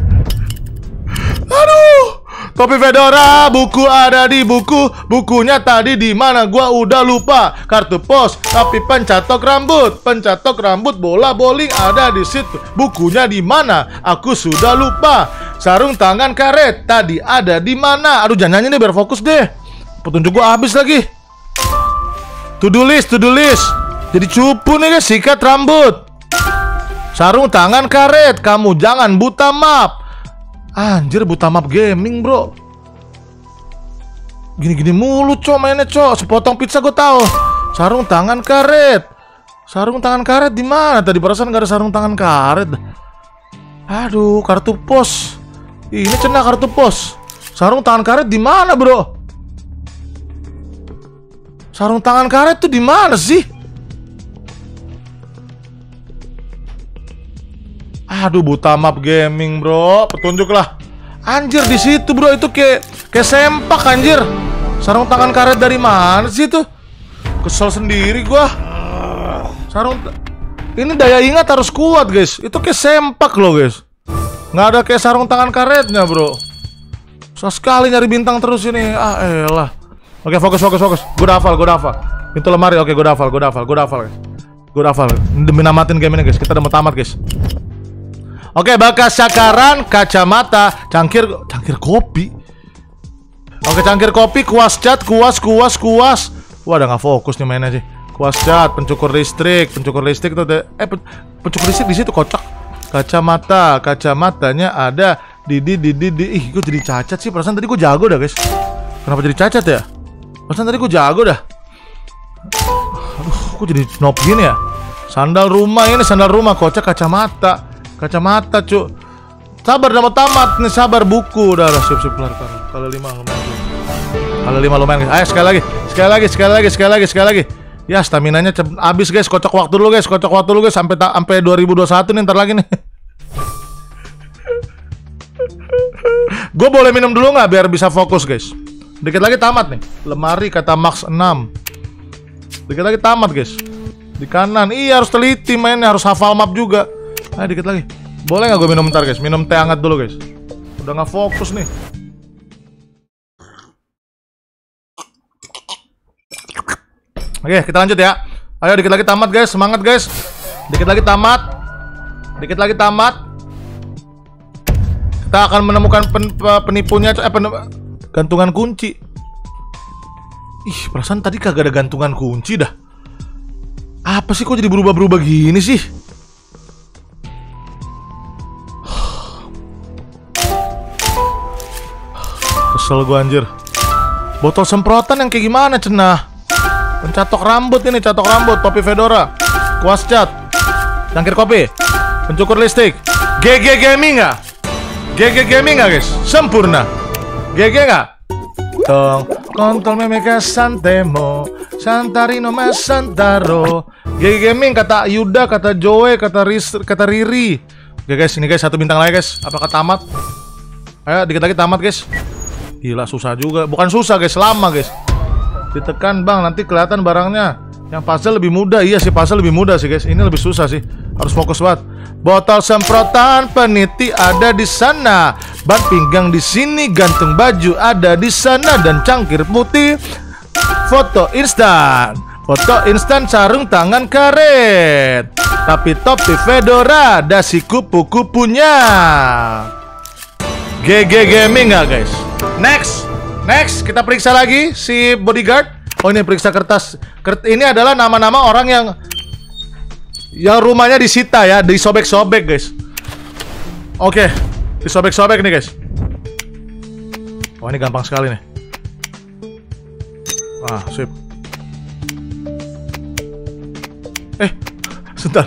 Aduh. Topi fedora, buku ada di buku. Bukunya tadi di mana? Gua udah lupa. Kartu pos, tapi pencatok rambut, bola bowling ada di situ. Bukunya di mana? Aku sudah lupa. Sarung tangan karet tadi ada di mana? Aduh, jangan nyanyi nih biar fokus deh. Petunjuk gua habis lagi. To do list. Jadi cupu nih guys, sikat rambut. Sarung tangan karet. Kamu jangan buta map. Anjir, buta map gaming bro. Gini-gini mulu cok mainnya cok. Sepotong pizza gue tahu. Sarung tangan karet. Sarung tangan karet di mana? Tadi perasaan gak ada sarung tangan karet. Aduh, kartu pos. Ini cenah kartu pos. Sarung tangan karet di mana bro? Sarung tangan karet tuh di mana sih? Aduh, buta map gaming bro. Petunjuk lah. Anjir, di situ bro. Itu kayak sempak anjir. Sarung tangan karet dari mana sih tuh? Kesel sendiri gua. Ini daya ingat harus kuat guys. Itu kayak sempak loh guys. Nggak ada kayak sarung tangan karetnya bro. Susah sekali nyari bintang terus ini. Ah elah. Oke, fokus. Gue udah hafal. Pintu lemari, oke, gue udah hafal guys. Gue udah hafal. Demi namatin game ini guys. Kita udah mau tamat guys. Oke, bakas cakaran, kacamata, cangkir kopi. Oke, cangkir kopi, kuas cat, kuas. Wah, udah nggak fokus nih mainnya sih. Kuas cat, pencukur listrik tuh pencukur listrik di situ kocak. Kacamatanya ada di. Ih, gue jadi cacat sih. Perasaan tadi gue jago dah guys. Kenapa jadi cacat ya? Perasaan tadi gue jago dah. Aduh, kok jadi snob gini ya? Sandal rumah, kocak kacamata cuk. Sabar, udah mau tamat nih, sabar buku. Udah siap kelar. Kali 5 lumayan. Kali 5 lumayan guys. Ayo sekali lagi. Ya staminanya habis guys. Kocok waktu dulu guys. Sampai 2021 nih, ntar lagi nih. Gue boleh minum dulu nggak biar bisa fokus guys? Dikit lagi tamat nih. Lemari kata max 6. Dikit lagi tamat guys. Di kanan. Iya harus teliti mainnya, harus hafal map juga. Ayo dikit lagi. Boleh nggak gue minum bentar guys? Minum teh hangat dulu guys. Udah nggak fokus nih. Oke, kita lanjut ya. Ayo dikit lagi tamat guys, semangat guys. Dikit lagi tamat. Kita akan menemukan penipunya. Gantungan kunci. Ih, perasaan tadi kagak ada gantungan kunci dah. Apa sih kok jadi berubah-berubah gini sih? Kesel gua anjir. Botol semprotan yang kayak gimana cenah? Pencatok rambut ini, topi fedora, kuas cat, cangkir kopi, pencukur listrik, GG Gaming nggak? GG Gaming nggak guys? Sempurna. GG nggak? Tong kontol memeka santemo, santarino mas santaro. GG Gaming kata Yuda, kata Joe, kata Riri. Oke guys, ini guys 1 bintang lagi guys. Apakah tamat? Ayo dikit lagi tamat guys. Gila susah juga, bukan susah guys, lama guys. Ditekan bang, nanti kelihatan barangnya. Yang puzzle lebih mudah. Iya sih, puzzle lebih mudah sih guys. Ini lebih susah sih. Harus fokus banget. Botol semprotan peniti ada di sana. Ban pinggang di sini, gantung baju ada di sana, dan cangkir putih. Foto instan. Sarung tangan karet. Tapi topi fedora, dasi kupu-kupunya. GG Gaming nggak guys? Next, kita periksa lagi si bodyguard. Oh ini periksa kertas. Ini adalah nama-nama orang yang rumahnya disita ya, disobek-sobek guys. Oke, disobek-sobek nih guys. Oh ini gampang sekali nih. Wah, sip. Sebentar.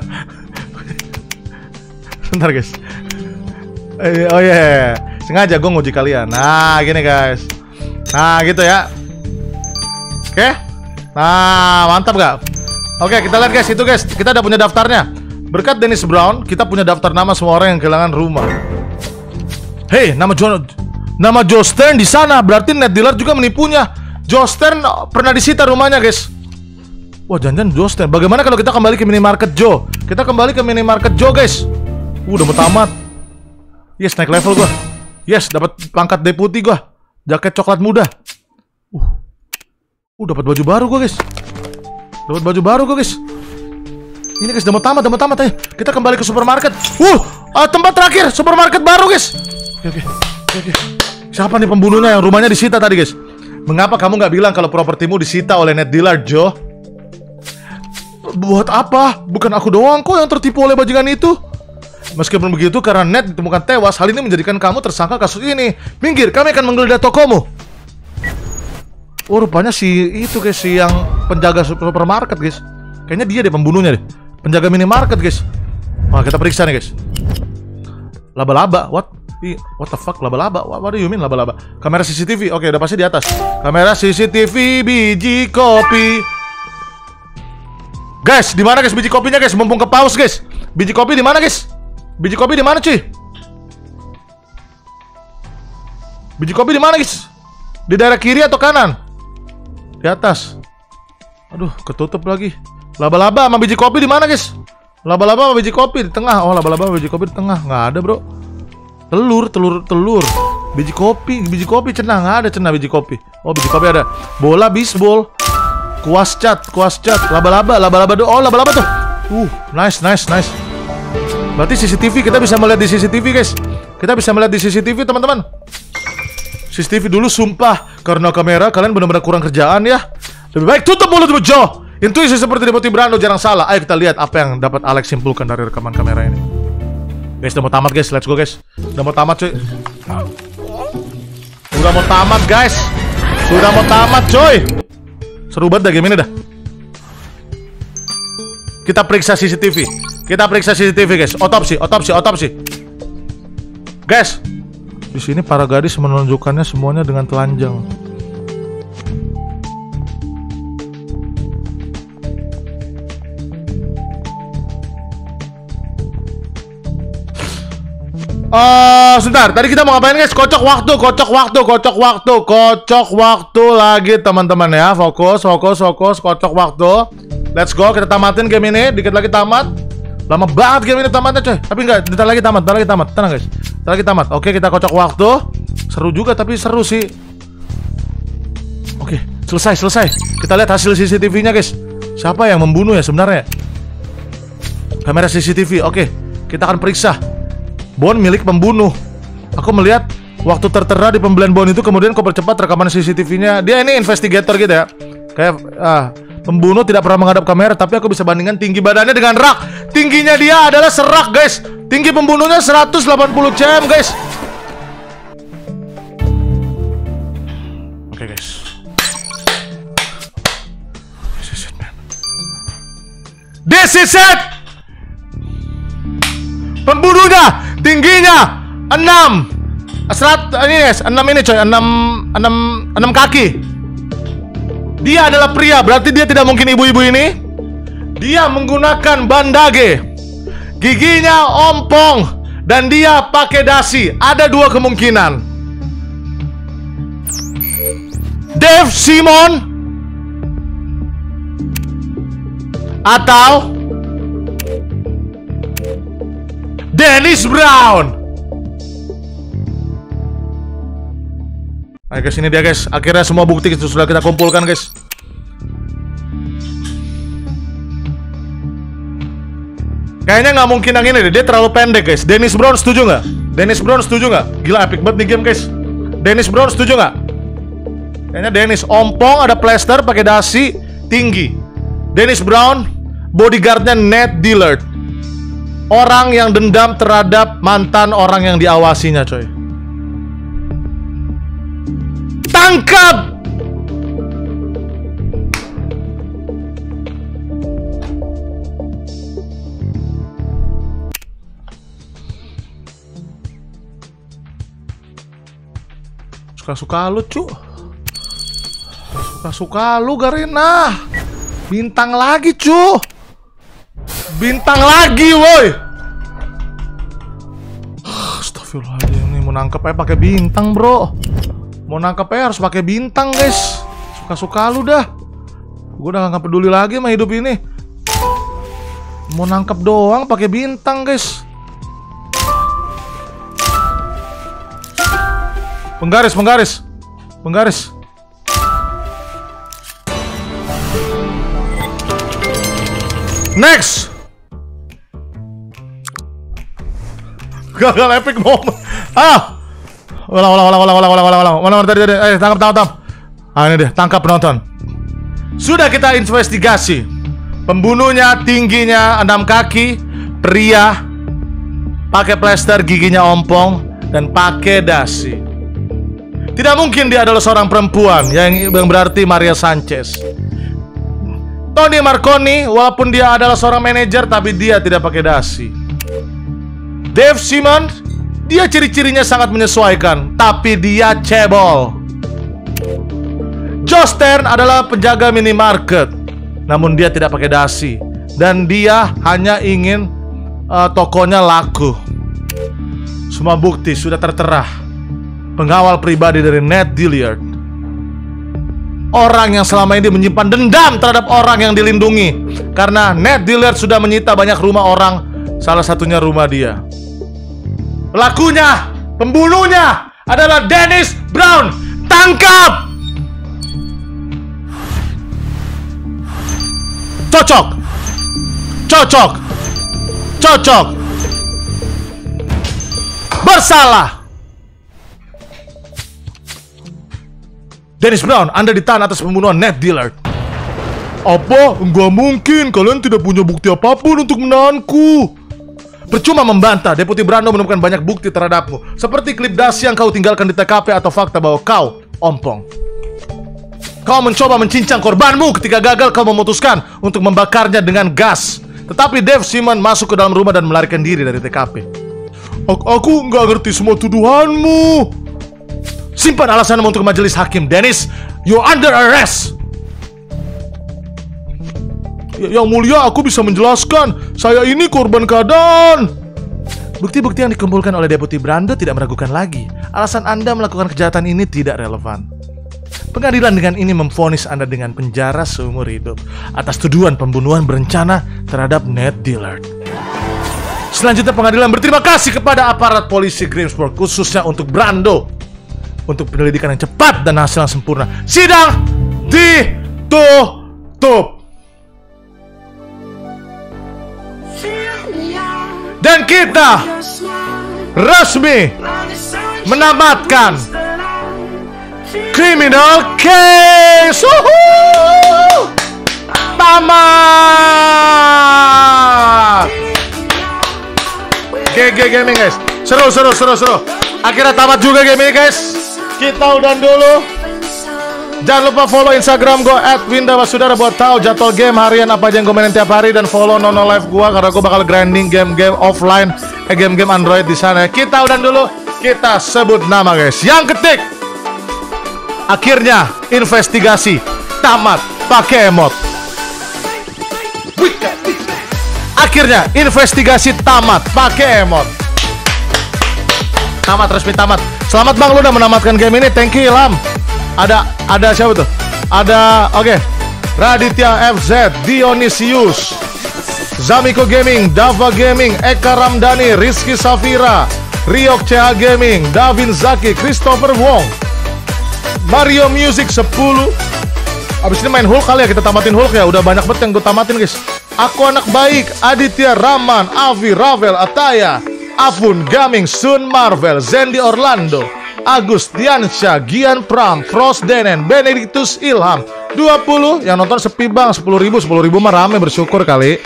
Sebentar guys. Oh yeah. Sengaja gue nguji kalian. Nah gini guys. Nah gitu ya. Oke. Nah mantap gak? Oke kita lihat guys. Itu guys, kita udah punya daftarnya. Berkat Dennis Brown, kita punya daftar nama semua orang yang kehilangan rumah. Hey, nama Joe Stern di sana. Berarti net dealer juga menipunya. Joe Stern pernah disita rumahnya guys. Wah jangan-jangan Joe Stern. Bagaimana kalau kita kembali ke minimarket Joe? Kita kembali ke minimarket Joe guys. Udah mau tamat. Yes, naik level gua. Yes, dapat pangkat deputi gua. Jaket coklat muda. Dapat baju baru gua, guys. Ini guys, udah mau tamat. Ayo, kita kembali ke supermarket. Tempat terakhir, supermarket baru, guys. Oke. Siapa nih pembunuhnya yang rumahnya disita tadi, guys? Mengapa kamu nggak bilang kalau propertimu disita oleh net dealer, Joe? Buat apa? Bukan aku doang kok yang tertipu oleh bajingan itu. Meskipun begitu, karena Ned ditemukan tewas, hal ini menjadikan kamu tersangka kasus ini. Minggir, kami akan menggeledah tokomu. Oh, rupanya si itu guys, si yang penjaga supermarket guys. Kayaknya dia deh pembunuhnya deh. Penjaga minimarket guys. Wah, kita periksa nih guys. Laba-laba, what the fuck, laba-laba? What do you mean laba-laba? Kamera CCTV, oke, udah pasti di atas. Kamera CCTV, biji kopi. Guys, di mana guys biji kopinya guys? Mumpung ke pause guys. Biji kopi di mana guys? Biji kopi di mana cuy? Biji kopi di mana guys? Di daerah kiri atau kanan? Di atas. Aduh, ketutup lagi. Laba-laba sama biji kopi di mana guys? Laba-laba sama biji kopi di tengah. Oh, laba-laba sama biji kopi di tengah. Nggak ada bro. Telur. Biji kopi cenah, nggak ada cenah biji kopi. Oh, biji kopi ada. Bola bisbol. Kuas cat. Laba-laba. Oh, laba-laba tuh. Nice. Berarti CCTV, kita bisa melihat di CCTV guys. Kita bisa melihat di CCTV teman-teman. CCTV dulu sumpah. Karena kamera kalian benar-benar kurang kerjaan ya. Lebih baik tutup mulutmu Joe. Intuisi seperti Timothy Brando jarang salah. Ayo kita lihat apa yang dapat Alex simpulkan dari rekaman kamera ini. Guys, udah mau tamat guys, let's go guys. Udah mau tamat cuy. Udah mau tamat guys. Sudah mau tamat coy. Seru banget dah game ini dah. Kita periksa CCTV. Guys. Otopsi. Guys, di sini para gadis menunjukkannya semuanya dengan telanjang. Sebentar, tadi kita mau ngapain guys? Kocok waktu lagi teman-teman ya. Fokus, kocok waktu. Let's go, kita tamatin game ini. Dikit lagi tamat. Lama banget game ini tamatnya coy. Tapi enggak, bentar lagi tamat. Tenang guys. Bentar lagi tamat. Oke, kita kocok waktu. Seru juga, tapi seru sih. Oke, selesai. Kita lihat hasil CCTV-nya guys. Siapa yang membunuh ya sebenarnya? Kamera CCTV, oke. Kita akan periksa. Bon milik pembunuh. Aku melihat waktu tertera di pembelian bon itu, kemudian kau percepat rekaman CCTV-nya. Dia ini investigator gitu ya. Kayak pembunuh tidak pernah menghadap kamera, tapi aku bisa bandingkan tinggi badannya dengan rak. Tingginya dia adalah serak guys. Tinggi pembunuhnya 180 cm guys. Oke guys. This is it man. This is it. Pembunuhnya tingginya 6 kaki. Dia adalah pria, berarti dia tidak mungkin ibu-ibu ini. Dia menggunakan bandage. Giginya ompong. Dan dia pakai dasi. Ada dua kemungkinan. Dave Simon atau Dennis Brown. Ayo guys, ini dia guys. Akhirnya semua bukti sudah kita kumpulkan guys. Kayaknya nggak mungkin yang ini deh. Dia terlalu pendek guys. Dennis Brown setuju nggak? Gila epic banget nih game guys. Dennis Brown setuju nggak? Kayaknya Dennis ompong, ada plaster, pakai dasi, tinggi. Dennis Brown, bodyguardnya Ned Dillard. Orang yang dendam terhadap mantan orang yang diawasinya coy. Tangkap! Suka-suka lu cu. Suka-suka lu Garena. Bintang lagi cu. Bintang lagi, woi. Astagfirullahaladzim, nih mau nangkep aja pakai bintang, bro. Mau nangkep aja harus pakai bintang, guys. Suka-suka lu dah. Gue udah gak peduli lagi sama hidup ini. Mau nangkep doang pakai bintang, guys. Penggaris. Next. Gagal epic moment. Ulang. Mana tadi? Tangkap. Ini deh, tangkap penonton. Sudah kita investigasi. Pembunuhnya tingginya 6 kaki, pria, pakai plester, giginya ompong, dan pakai dasi. Tidak mungkin dia adalah seorang perempuan, yang berarti Maria Sanchez. Tony Marconi, walaupun dia adalah seorang manajer, tapi dia tidak pakai dasi. Dave Simon, dia ciri-cirinya sangat menyesuaikan, tapi dia cebol. Joe Stern adalah penjaga minimarket, namun dia tidak pakai dasi, dan dia hanya ingin tokonya laku. Semua bukti sudah tertera. Pengawal pribadi dari Ned Dillard, orang yang selama ini menyimpan dendam terhadap orang yang dilindungi, karena Ned Dillard sudah menyita banyak rumah orang, salah satunya rumah dia. Pelakunya, pembunuhnya adalah Dennis Brown. Tangkap! Cocok. Bersalah. Dennis Brown, Anda ditahan atas pembunuhan Ned Dillard. Apa? Enggak mungkin. Kalian tidak punya bukti apapun untuk menahanku. Percuma membantah. Deputi Brando menemukan banyak bukti terhadapmu, seperti klip dasi yang kau tinggalkan di TKP atau fakta bahwa kau ompong. Kau mencoba mencincang korbanmu. Ketika gagal, kau memutuskan untuk membakarnya dengan gas. Tetapi Dave Simon masuk ke dalam rumah dan melarikan diri dari TKP. Aku nggak ngerti semua tuduhanmu. Simpan alasanmu untuk majelis hakim, Dennis. You're under arrest. Yang mulia, aku bisa menjelaskan. Saya ini korban keadaan. Bukti-bukti yang dikumpulkan oleh Deputi Brando tidak meragukan lagi. Alasan Anda melakukan kejahatan ini tidak relevan. Pengadilan dengan ini memvonis Anda dengan penjara seumur hidup atas tuduhan pembunuhan berencana terhadap Ned Dillard. Selanjutnya pengadilan berterima kasih kepada aparat polisi Greensburg, khususnya untuk Brando, untuk penyelidikan yang cepat dan hasil yang sempurna. Sidang ditutup. Dan kita resmi menamatkan Criminal Case. Tamat. GG Gaming guys. Seru. Akhirnya tamat juga game ini guys. Kita udahan dulu. Jangan lupa follow Instagram gue @windawasudara buat tahu jadwal game harian apa aja yang gue mainin tiap hari, dan follow Nono Live gue karena gue bakal grinding game-game offline, game-game Android di sana. Kita udahan dulu. Kita sebut nama guys. Yang ketik. Akhirnya investigasi tamat pakai emot. Akhirnya investigasi tamat pakai emot. Tamat, resmi tamat. Selamat bang, lu udah menamatkan game ini. Thank you Ilham. Ada siapa tuh? Ada Raditya FZ, Dionysius, Zamiko Gaming, Dava Gaming, Eka Ramdhani, Rizky Safira, Riok CH Gaming, Davin Zaki, Christopher Wong, Mario Music 10. Abis ini main Hulk kali ya, kita tamatin Hulk ya. Udah banyak banget yang gue tamatin guys. Aku Anak Baik, Aditya Rahman, Avi Ravel Ataya, Afun Gaming, Sun Marvel, Zendi Orlando, Agustiansyah, Gian Pram, Frost Denen, Benedictus Ilham. 20 yang nonton sepi bang, 10.000 mah rame, bersyukur kali.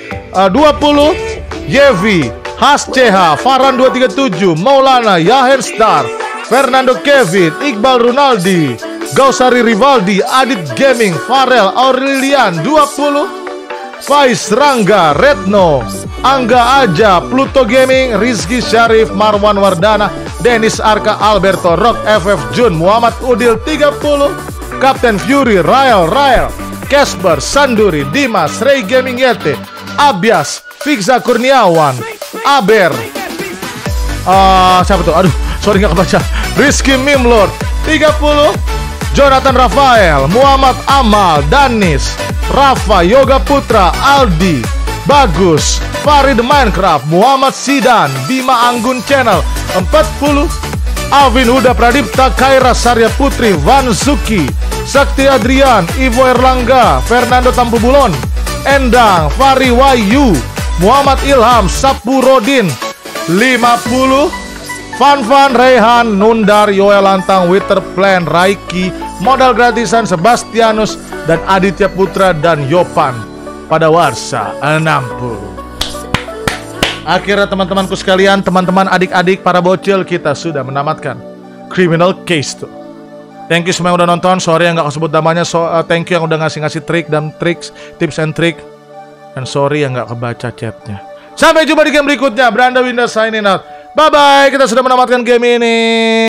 20 Yevi, Has CH, Farhan 237, Maulana, Yahen Star, Fernando Kevin, Iqbal Runaldi, Gausari Rivaldi, Adit Gaming, Farel Aurelian. 20 Faiz Rangga, Retno, Angga Aja, Pluto Gaming, Rizky Syarif, Marwan Wardana, Dennis Arka, Alberto Rock, FF Jun, Muhammad Udil. 30 Captain Fury, Rael, Casper, Sanduri, Dimas, Ray Gaming Yete, Abias, Fiksa Kurniawan, Aber, siapa tuh? Aduh, sorry nggak kebaca. Rizky Mimlord. 30 Jonathan Rafael, Muhammad Amal, Danis, Rafa, Yoga Putra, Aldi, Bagus, Farid Minecraft, Muhammad Sidan, Bima Anggun Channel. 40 Alvin Huda Pradipta, Kaira Sarya Putri, Van Zuki, Sakti Adrian, Ivo Erlangga, Fernando Tampubulon, Endang, Fari Wayu, Muhammad Ilham, Sapurodin. 50 Fan Rehan, Nundar, Yoel Lantang, Witterplan, Raiki, Modal Gratisan, Sebastianus, dan Aditya Putra dan Yopan pada Warsa 60. Akhirnya teman-temanku sekalian, teman-teman, adik-adik, para bocil, kita sudah menamatkan Criminal Case tuh. Thank you semua yang udah nonton. Sorry yang gak kesebut namanya. Thank you yang udah ngasih trik dan tricks, tips and trick. Dan sorry yang gak kebaca chatnya. Sampai jumpa di game berikutnya. Branda Winda signing out. Bye-bye. Kita sudah menamatkan game ini.